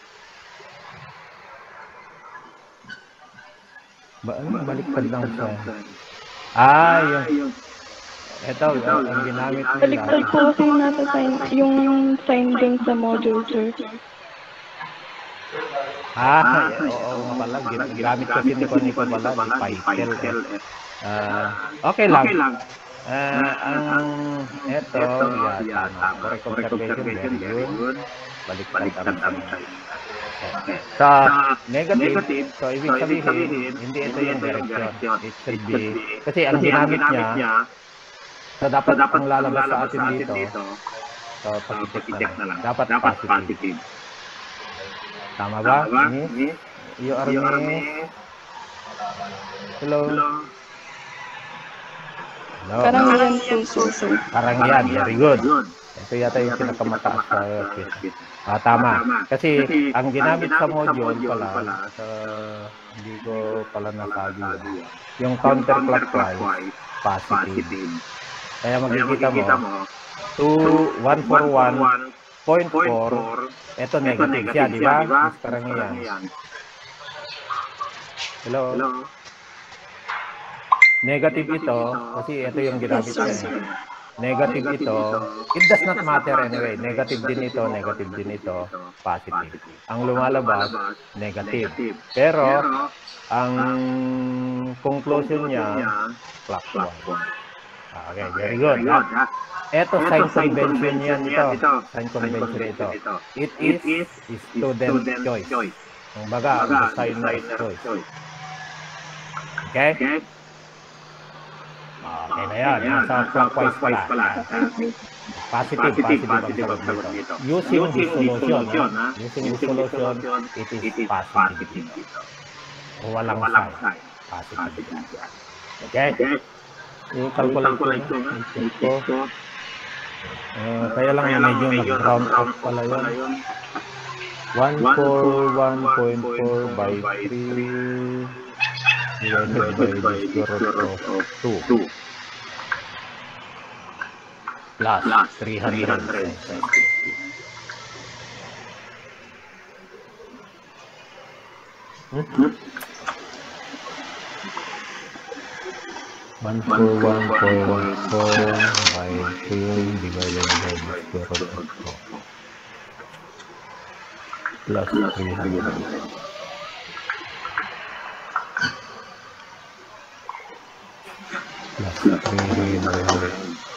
[SPEAKER 2] Ano baliktad lang siya? Yung ito, ang ginamit nila.
[SPEAKER 3] Baliktad po kasi yung nasa sign, yung sign dun sa module, sir.
[SPEAKER 2] Oo nga pala. Ginamit kasi ni Nico pala, ni Pythel. Okay lang. Ang ito, tama. Correct observation, very good. Baliktad ang sign. Sa negative, so ibig sabihin, hindi ito yung direction. It should be, kasi ang ginamit niya, so dapat ang lalabas sa atin dito, so pag-check na lang. Dapat positive. Tama ba? You are me? Hello?
[SPEAKER 3] Karamihan po, sir.
[SPEAKER 2] Karamihan, very good. Ito yata yung pinakamataas sa quiz. Tama. Kasi ang ginamit sa module pala, hindi ko pala nasabi. Yung counterclockwise, positive. Kaya makikita mo, 141.4, ito negative siya, di ba? Mas karamihan. Hello? Negative ito, kasi ito yung ginamit niya. Negative ito, it does not matter anyway. Negative din ito, positive. Ang lumalabas, negative. Pero, ang conclusion niya, clockwise. Okay, very good. Ito, sign convention yan ito. Sign convention ito. It is student choice. Ang baga, ang designer's choice. Okay? Okay na yan. Nasa clockwise pala. Positive ang sagot dito. Using this solution, it is positive. Walang sign. Positive. Okay? I-calculate ko na. Kaya lang medyo nag-round off pala yun. 141.4 by 3 divided by the square root of 2 plus 300. 141.4 by 2 divided by the square root of 2 plus 300. Plus 300.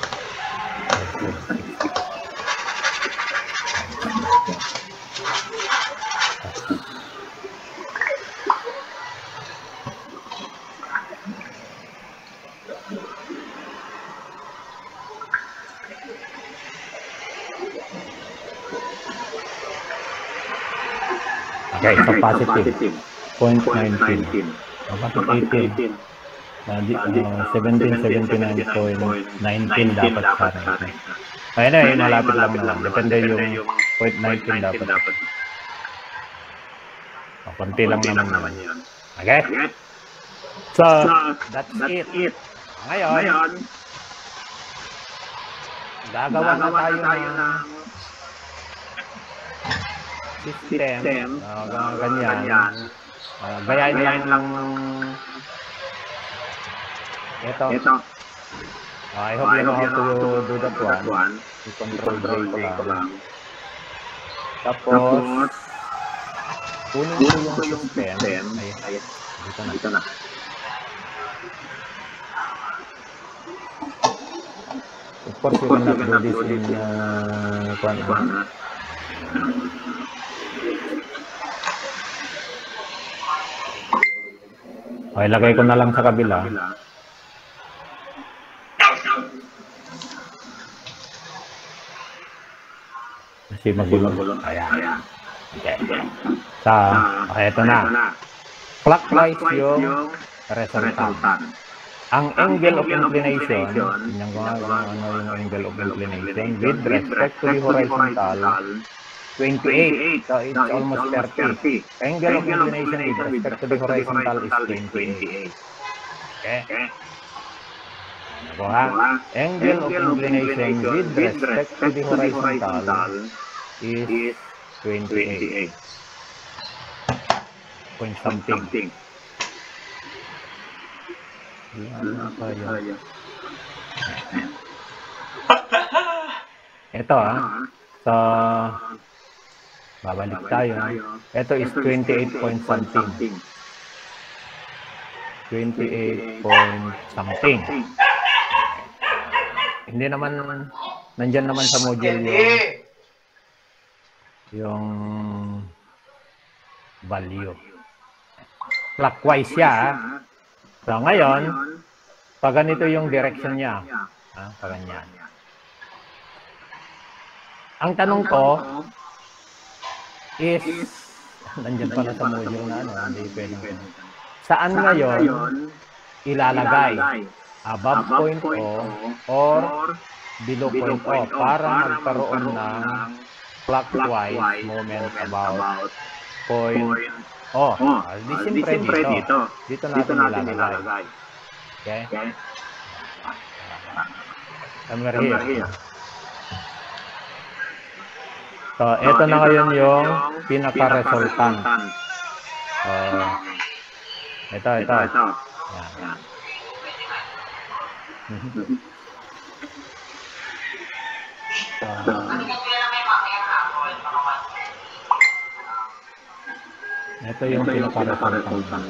[SPEAKER 2] Okay, so positive. 0.19. Bakit 18? 1779.19 dapat sana. Ayun na, yun malapit lang naman. Depende yung 0.19 dapat. Konti lang naman yun. Okay? So, that's it. Ngayon, gagawa na tayo ng system. Ganyan. Gayain lang ito. I hope you know how to do that one. I-control J ko lang. Tapos, kunin ko yung system. Dito na. Of course, you cannot do this in okay, lagay ko na lang sa kabila. Kasi magulo. Ayan. Okay. Okay, ito na. clockwise yung resultant. Ang angle of inclination, tingnan ko nga yung ano yung angle of inclination with respect to the horizontal, 28. So it's almost 30. Angle of inclination with respect to the horizontal is 28. Okay? Ano ko ha? Angle of inclination with respect to the horizontal is 28. Point something. Ano pa yun? Ito so babalik tayo. Ito is 28 point something. 28 point something. Hindi naman, nandyan naman sa module yung value. Clockwise siya. So ngayon, pag ganito yung direction niya. Pag ganyan. Ang tanong ko is, nandyan pala sa module na hindi pwedeng. Saan ngayon ilalagay? Above point O or below point O para magkaroon ng clockwise moment about point O. Di siyempre dito. Dito natin ilalagay. Okay? Somewhere here. So, ito na ngayon yung pinaka-resultant. Ito. Yan. Ito yung pinaka-resultant.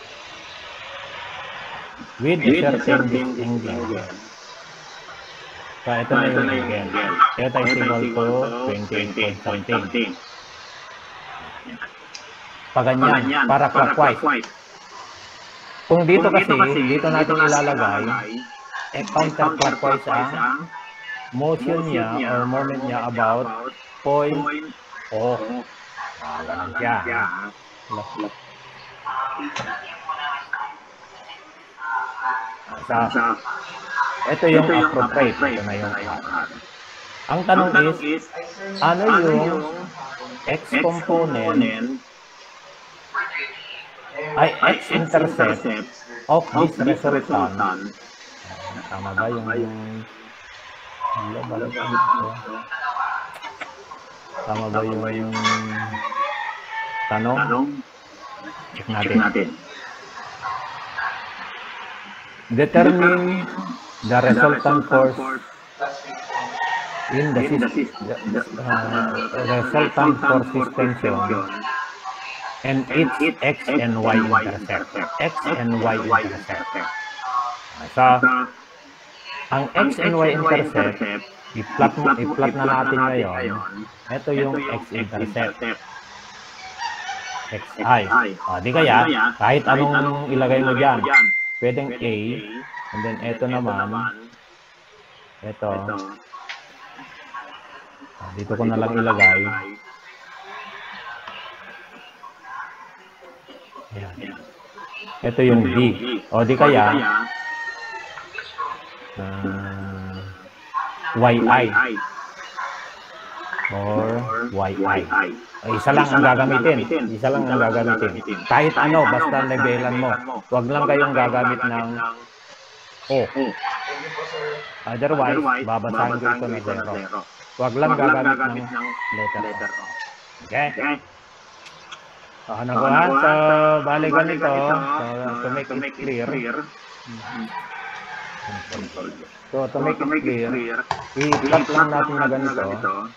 [SPEAKER 2] With a certain angle. So, ito na yung angle. Ito is equal to 28 point something. Paganyan, para clockwise. Kung dito kasi, dito natin ilalagay, counterclockwise ang motion niya or moment niya about point O. Ganun siya. Ito yung appropriate. Ito na yung ang tanong is, ano yung x component ay x-intercept of this resultant. Tama ba yung tama ba yung tanong? Check natin. Determine the resultant force in the resultant force suspension and its x and y intercept. So, ang x and y intercept, i-plot na natin ngayon. Ito yung x-intercept. xi. Di kaya, kahit anong ilagay mo dyan, pwedeng a, and then ito naman, ito, dito ko na lang ilagay. Ayan. Ito yung D. O di kaya, YI or YI. Isa lang ang gagamitin. Kahit ano, basta levelan mo. Huwag lang kayong gagamit ng O. Otherwise, babasahin ko ito na 0. Huwag lang gagamit ng letter O. Okay? Ano ko ha? So, bali ganito. So, to make it clear. So, to make it clear, i-plot lang natin na ganito.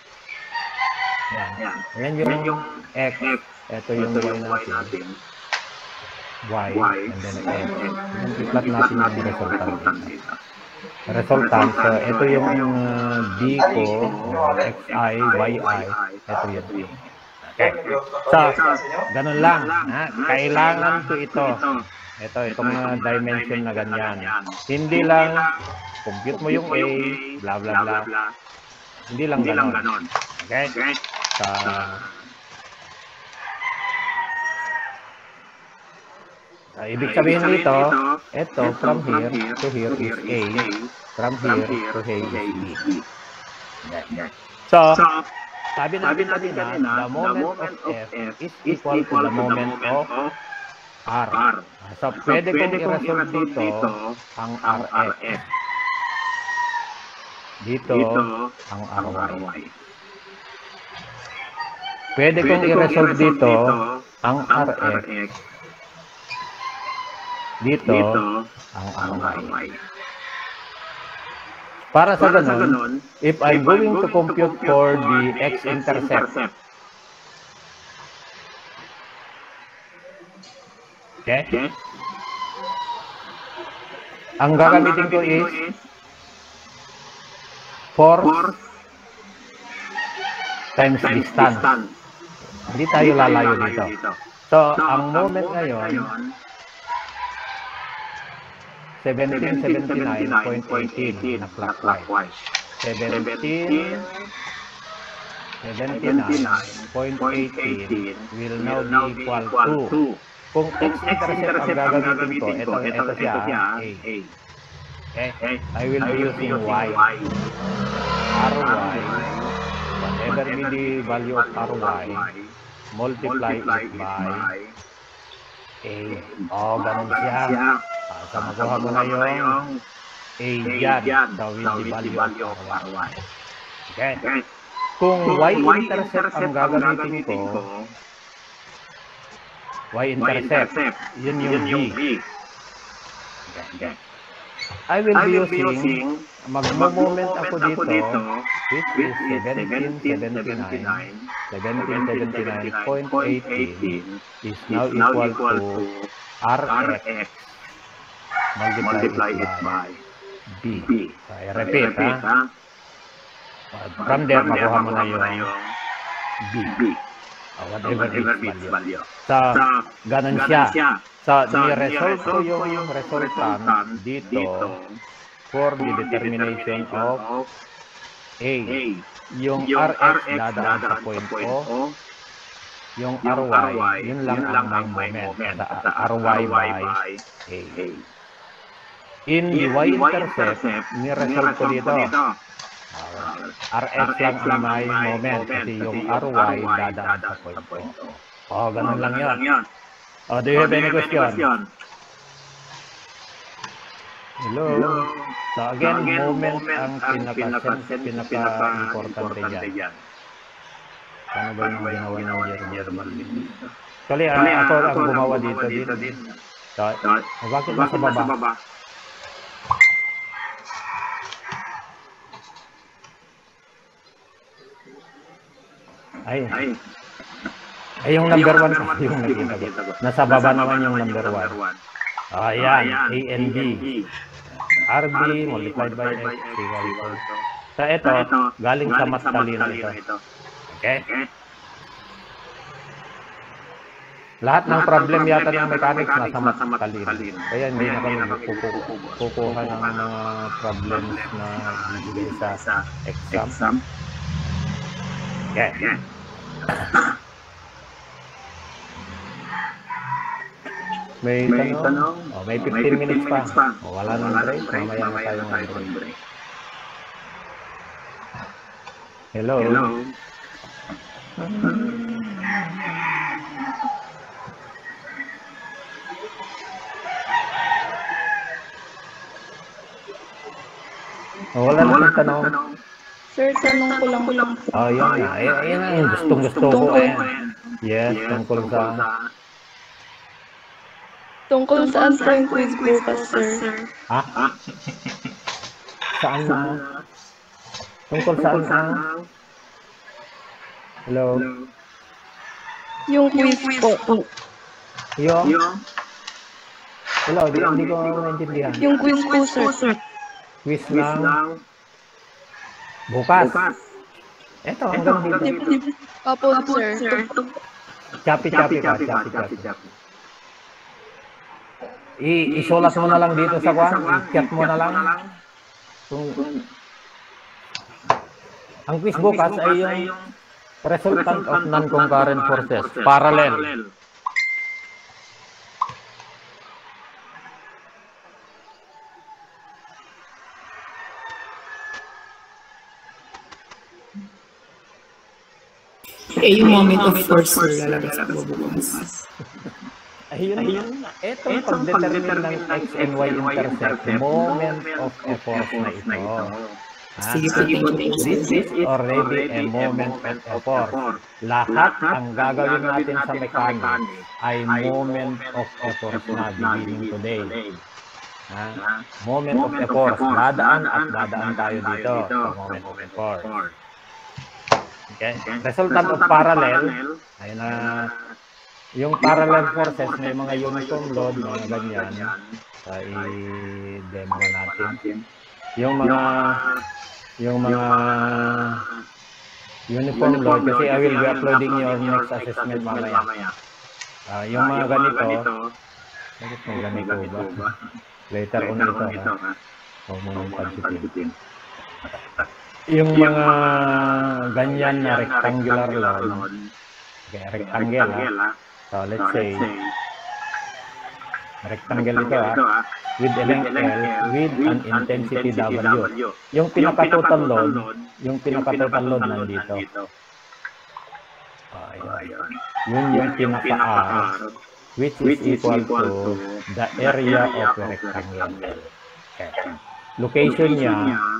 [SPEAKER 2] Yan yung X. Ito yung Y natin. Y. And then X. And i-plot natin yung resultant. Resultant. So, ito yung D ko. XI, YI. Ito yung D. Okay. So, ganun lang. Kailangan ko ito. Itong dimension na ganyan. Hindi lang, compute mo yung A, bla bla bla. Hindi lang ganon. Okay? Ibig sabihin nito, ito, from here to here is A, from here to here is B. Yan. So, sabi natin kanina, the moment of F is equal to the moment of R. So, pwede kong i-resolve dito ang RX. Dito, ang RY. Pwede kong i-resolve dito ang RX. Dito, ang RY. Para sa ganun, if I'm going to compute for the x-intercept, okay? Ang gagamitin ko is force times distance. Hindi tayo lalayo dito. So, ang moment ngayon, 1779.18 na clockwise. 1779.18 will now be equal to, kung x-intercept ang gagamitin ko, ito siya, A. Okay? I will be using Y. RY, whatever be the value of RY, multiply it by A. Ganun siya. So, makuha mo na yung A dyan. So, with the value of RY. Okay? Kung y-intercept ang gagamitin ko, y-intercept, yun yung B. Okay. I will be using, mag-moment ako dito, which is 1779.18 is now equal to RX multiply it by B. So, I repeat, ha? From there, makuha mo na yung B. Whatever its value. So, ganun siya. So, ni-resolve ko yung resultant dito for the determination of A. Yung RX dadaan sa point O. Yung RY, yun lang ang may moment sa RY by A. In the y-intercept, ni-resolve ko dito. RX lang ang may moment kasi yung RY dadaan sa point O. Ganun lang yun. Do you have any question? Hello? So again, moment ang pinaka-importante dyan. Paano ba yung ginawa ng German? Kali, ako ang gumawa dito. So, bakit nasa baba? Ay, yung number 1 kasi yung nakita ko. Nasa baba naman yung number 1. Ayan, A and B. RB multiplied by X equal to. So, ito, galing sa mas talino ito. Okay? Lahat ng problem yata ng mechanics nasa mas talino. Kaya hindi na kami kukuha ng mga problems na bibigay sa exam. Okay. May tanong? May 15 minutes pa. Wala nang break. Mamaya na tayong break. Hello? Wala nang tanong.
[SPEAKER 3] Sir, tanong ko lang.
[SPEAKER 2] Yan. Ayan ang gustong-gusto ko. Yes, tungkol sa...
[SPEAKER 3] Tungkol saan po yung quiz bukas, sir?
[SPEAKER 2] Ha? Saan na? Tungkol saan na? Hello?
[SPEAKER 3] Yung quiz po.
[SPEAKER 2] Yung? Hello, hindi ko naintindihan.
[SPEAKER 3] Yung quiz po, sir.
[SPEAKER 2] Quiz ng... Bukas. Ito, hanggang dito.
[SPEAKER 3] Opo, sir.
[SPEAKER 2] Chapi-chapi ka. Isulat mo na lang dito sa kwan. I-chat mo na lang. Ang quiz bukas ay yung resultant of non-concurrent forces. Parallel.
[SPEAKER 4] yung moment of force, sir, lalabas sa bubukas.
[SPEAKER 2] Ayun, etong pag-determine ng X and Y intercept, moment of effort na ito.
[SPEAKER 4] Sige po, thank you,
[SPEAKER 2] This is already a moment of effort. Lahat ang gagawin natin sa mechanics ay moment of effort na beginning today. Moment of effort. Dadaan at dadaan tayo dito sa moment of effort. Okay. Resultant of parallel, ayun na, yung parallel forces, may mga uniform load, mga ganyan. I-demo natin. Yung mga uniform load, kasi I will be uploading your next assessment mamaya. Yung mga ganito, bakit may ganito ba? Later on ito, ha? Huwag mo nang pansitin. Yung mga ganyan na rectangular load, okay, rectangle, ha? So, let's say, rectangle ito, ha? With a length L, with an intensity W. Yung pinaka-total load nandito. Ayun. Yun yung pinaka-R, which is equal to the area of the rectangle. Okay. Location niya,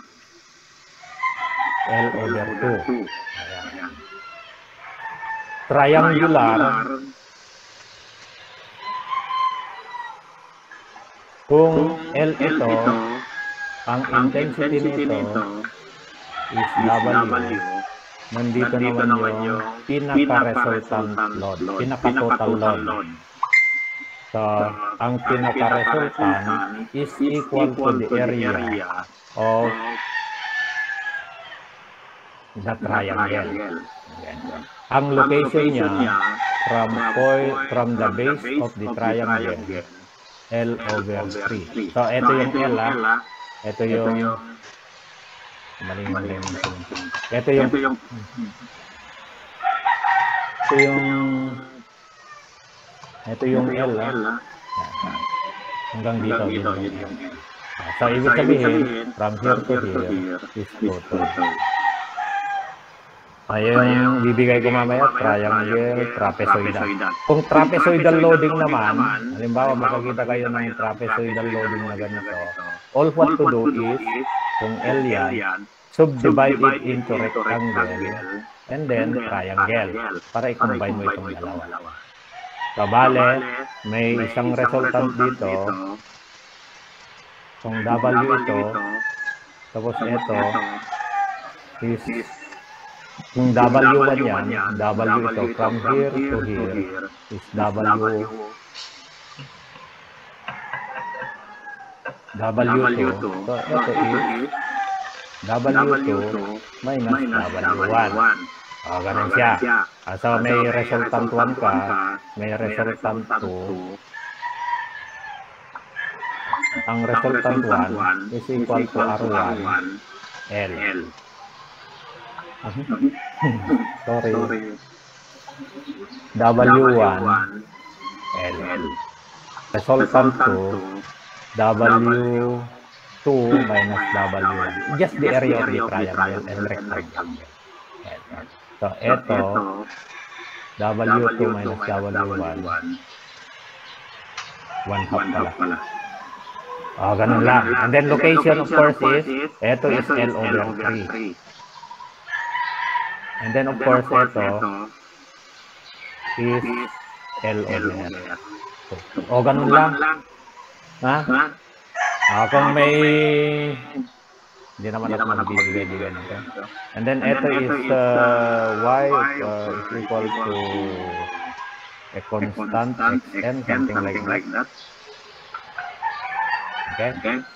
[SPEAKER 2] L over 2. Ayan. Triangular, kung L ito, ang intensity nito is W, nandito naman yung pinaka-resultant load, pinaka-total load. So, ang pinaka-resultant is equal to the area of the triangle. Ang location niya from the base of the triangle, L over 3. So, ito yung L, ito yung L, hanggang dito yung L. So, ibig sabihin, from here to here is total. Ayun, bibigay ko mamaya, triangle, trapezoidal. Kung trapezoidal loading naman, halimbawa makakita kayo ng trapezoidal loading na ganito, all what to do is, kung L yan, subdivide it into rectangle, and then triangle, para i-combine mo itong dalawa. So, bale, may isang resultant dito, kung W ito, tapos ito, is yung W1 yan, W ito, from here to here, is W2 So, ito is W2 minus W1. Ganun siya. So, may resultant 1 ka, may resultant 2. Ang resultant 1 is equal to R1 L. Sorry. W1 L. Resultant 2 W2 minus W1. Just the area of the triangle and rectangle. So, ito W2 minus W1 1/2 pala. Ganun lang. And then location of course is, ito is L over 3. And then of course ito is L over R. Ganun lang. Ha? Kung may hindi naman ako magbibigay nito. And then ito is Y is equal to a constant Xn, something like that. Okay?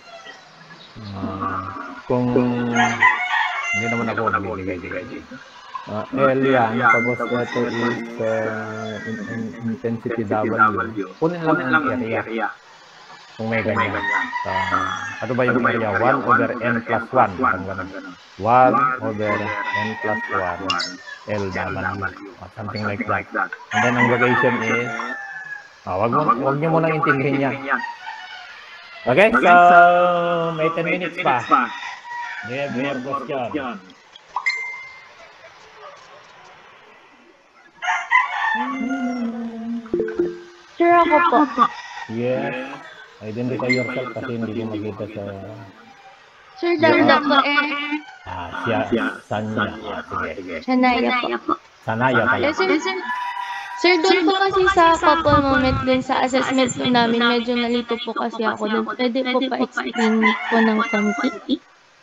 [SPEAKER 2] Kung hindi naman ako magbibigay dito. L yan, tapos ito is intensity W. Kunin lang ang area. Kung may ganyan. Ano ba yung area? 1 over n plus 1. 1 over n plus 1 LW. Something like that. And then ang location is, wag nyo munang intindihin yan. Okay, so may 10 minutes pa. Do you have more question?
[SPEAKER 5] ako po.
[SPEAKER 2] Yes. Identify yourself kasi hindi ko makita sa...
[SPEAKER 5] Sir, Danda po
[SPEAKER 2] Sanya. Sige.
[SPEAKER 5] Sanaya po.
[SPEAKER 2] Sanaya pala.
[SPEAKER 5] Sir, doon po kasi sa couple moment dun sa assessment po namin, medyo nalito po kasi ako dun. Pwede po pa-explain po ng konti?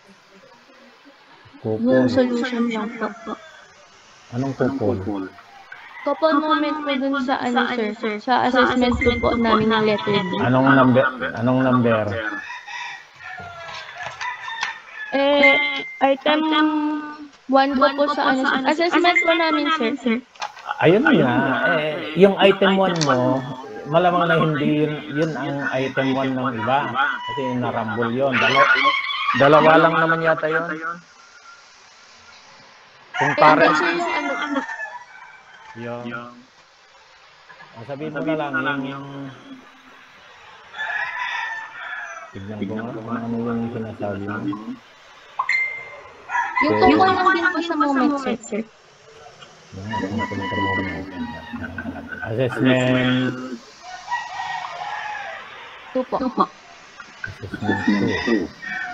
[SPEAKER 5] Yung solution lang po.
[SPEAKER 2] Anong couple?
[SPEAKER 5] Couple moment po dun sa sir, sa assessment po namin ng letter B.
[SPEAKER 2] Anong number?
[SPEAKER 5] Item 1 po sa assessment po namin, sir.
[SPEAKER 2] Ayun nga, yung item 1 mo, malamang na hindi yun ang item 1 ng iba. Kasi narambol yun. Dalawa lang naman yata yun. Kung parang... Yung... sabihin mo na lang, yung... Tignan ko nga kung ano yung sinasabi mo.
[SPEAKER 5] Yung tungkol lang din po sa moment, sir.
[SPEAKER 2] Assessment
[SPEAKER 5] 2 po.
[SPEAKER 2] Assessment 2.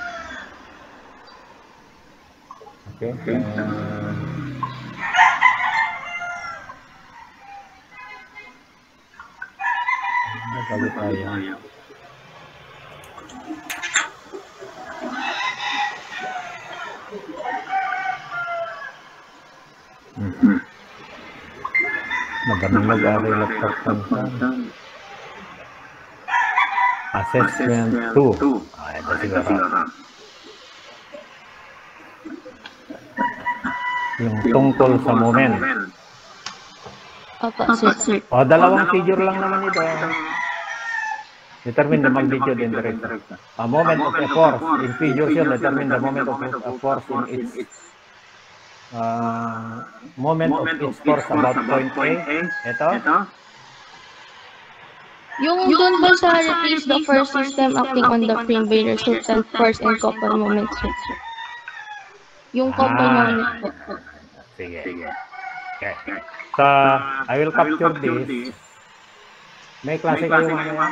[SPEAKER 2] Okay. Bago tayo. Magaling mag-aral laptop ng Assessment 2. Ito siguro. Yung tungkol sa moment.
[SPEAKER 5] Opo, sir.
[SPEAKER 2] Dalawang figure lang naman ito. Determine the magnitude and direction. A moment of a force in figure yun, determine the moment of a force in its moment of its force about point A. Ito.
[SPEAKER 5] Yung doon po sa replace the first system acting on the frame by resultant force and couple moment, sir. Yung couple moment po.
[SPEAKER 2] Sige. Okay. So, I will capture this. May klase kayo mamaya?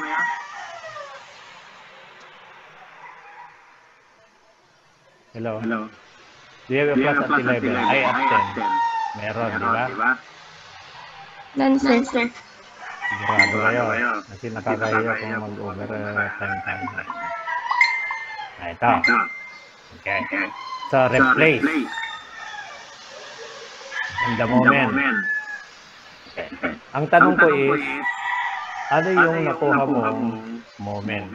[SPEAKER 2] Hello? Do you have a class at 11? Ay, at 10. Meron, di ba?
[SPEAKER 5] None, sir.
[SPEAKER 2] Sigurado kayo. Kasi nakakahiya kung mag-overtime tayo. Ito. Okay. So, replace. In the moment. Okay. Ang tanong ko is, ano yung nakuha mong moment?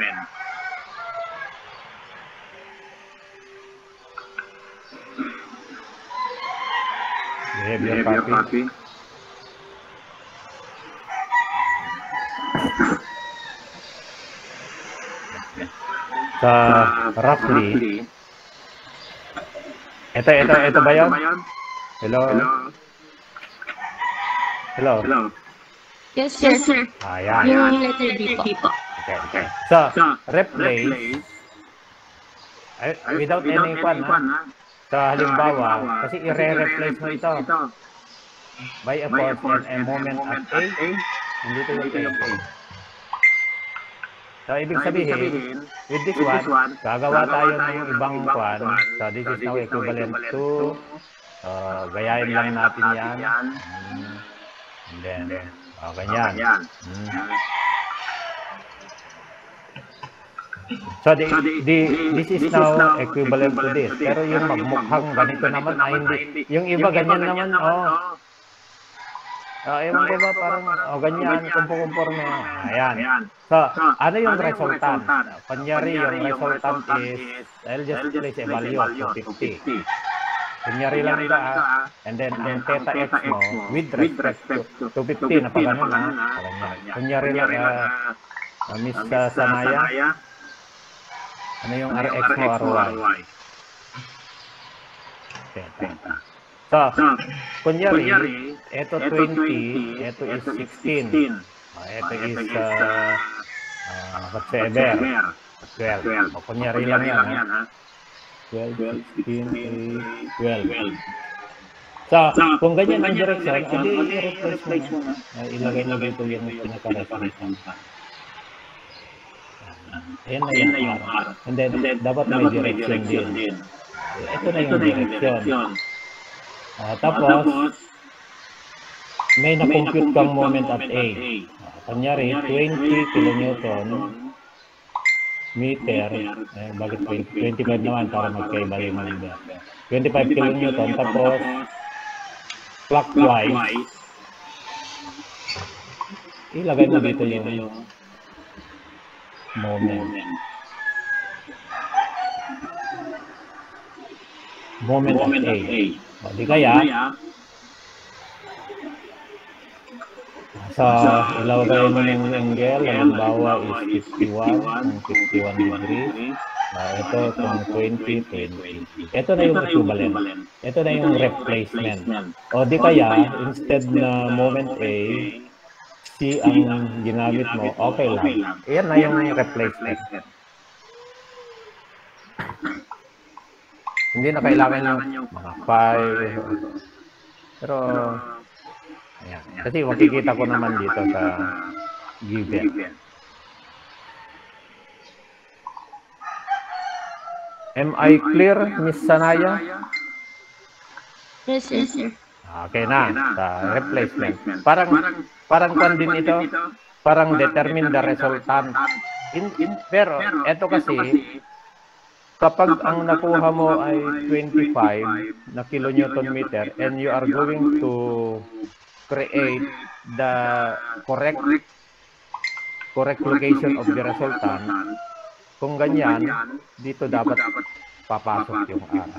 [SPEAKER 2] You have your copy? So, roughly, ito ba yun? Hello?
[SPEAKER 5] Yes, sir.
[SPEAKER 2] Ayan.
[SPEAKER 5] Yung letter D po.
[SPEAKER 2] Okay. So, replace, without any fun, ha? So, halimbawa, kasi i-re-replace mo ito by a force and a moment at A, hindi ito yung A. So, ibig sabihin, with this one, gagawa tayo ng ibang kwan. So, this is now equivalent to, gayahin lang natin yan. And then, ganyan. So, this is now equivalent to this. Pero yung magmukhang ganito naman, ay hindi. Yung iba ganyan naman, ewan ko ba, parang, ganyan, kumpo-kumporme. Ayan. So, ano yung resultant? Kunyari, yung resultant is, I'll just place a value of 250. Kunyari lang ito, and then, ang theta x mo, with respect to 250, na pa ganun, kunyari lang, Miss Sanaya, ano yung Rx mo, Ry? Theta. So, kunyari, ito 20, ito is 16. Ito is whatsoever. 12. O, kunyari lang yan, ha? 12, 16, 12. So, kung ganyan ang direction, edi i-replace mo na. Ilagay na dito yung pinaka-reference. Ayan na yung R. And then, dapat may direction din. Ito na yung direction. Tapos, may na-compute kang moment at A. Kanyari, 20 kilonewton meter. Bakit 25 naman para magkaiba yung number. 25 kilonewton. Tapos, clockwise. Ilagay mo dito yung moment. Moment at A. Di kaya, ilagay mo ng angle, halimbawa is 51 degrees. Ito, itong 20. Ito na yung equivalent. Ito na yung replacement. O di kaya, instead na moment A, C ang ginamit mo, okay lang. Yan na yung replacement. Hindi na kailangan yung mga 5. Pero, ayan. Kasi makikita ko naman dito sa given. Am I clear, Miss Sanaya?
[SPEAKER 5] Yes, sir.
[SPEAKER 2] Okay na, sa replacement. Parang kwan din ito, parang determine the resultant. Pero, ito kasi, kapag ang nakuha mo ay 25 na kilonewton meter and you are going to create the correct location of the resultant, kung ganyan, dito dapat papasok yung R.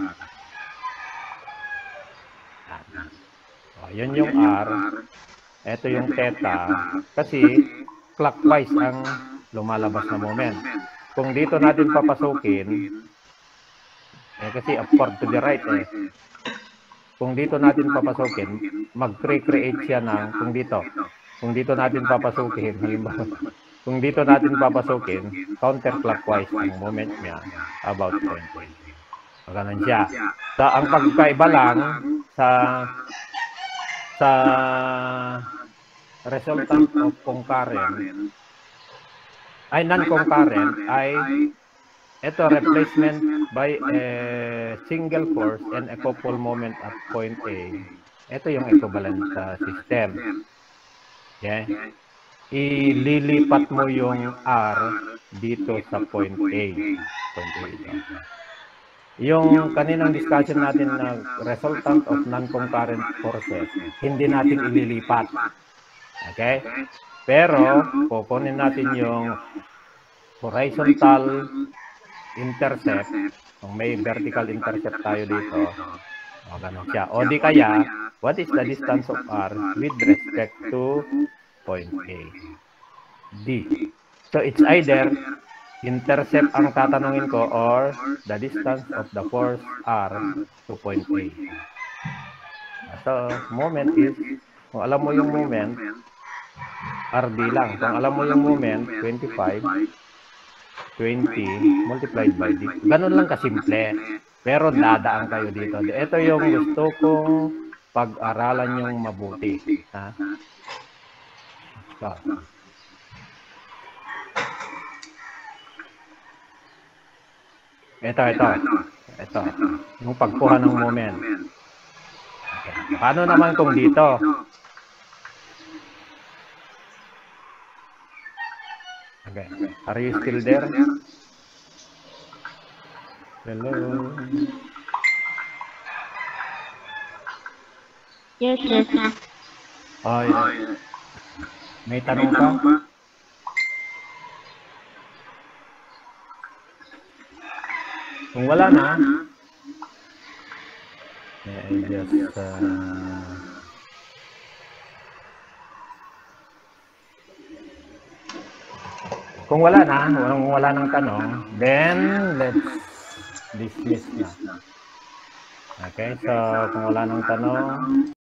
[SPEAKER 2] Yun yung R. Ito yung theta. Kasi clockwise ang lumalabas na moment. Kung dito natin papasukin, kasi upward to the right Kung dito natin papasukin, mag-create siya ng, kung dito natin papasukin, halimbawa, kung dito natin papasukin, counterclockwise ang moment niya, about 20. Ganun siya. So, ang pagkaiba lang sa resultant of concurrent, ay non-concurrent, ay ito, replacement by a single force and a couple moment at point A. Ito yung equivalent system. Okay? Ililipat mo yung R dito sa point A. Yung kaninang discussion natin na resultant of non-concurrent forces, hindi natin ililipat. Okay? Pero, kukunin natin yung horizontal intercept, kung may vertical intercept tayo dito, ganun siya. O di kaya, what is the distance of R with respect to point A? D. So it's either intercept ang tatanungin ko or the distance of the force R to point A. So moment is, kung alam mo yung moment, RD lang. Kung alam mo yung moment, 25, 20 multiplied by D. Ganun lang kasimple. Pero dadaan kayo dito. Ito yung gusto kong pag-aralan yung mabuti. Ha? So. Ito. Yung pagkuha ng moment. Okay. Paano naman kung dito? Okay. Are you still there? Hello?
[SPEAKER 5] Yes, sir.
[SPEAKER 2] Oh, yeah. May tanong ka? Kung wala na, I just kung wala nang tanong, then let's dismiss na. Okay, so kung wala nang tanong,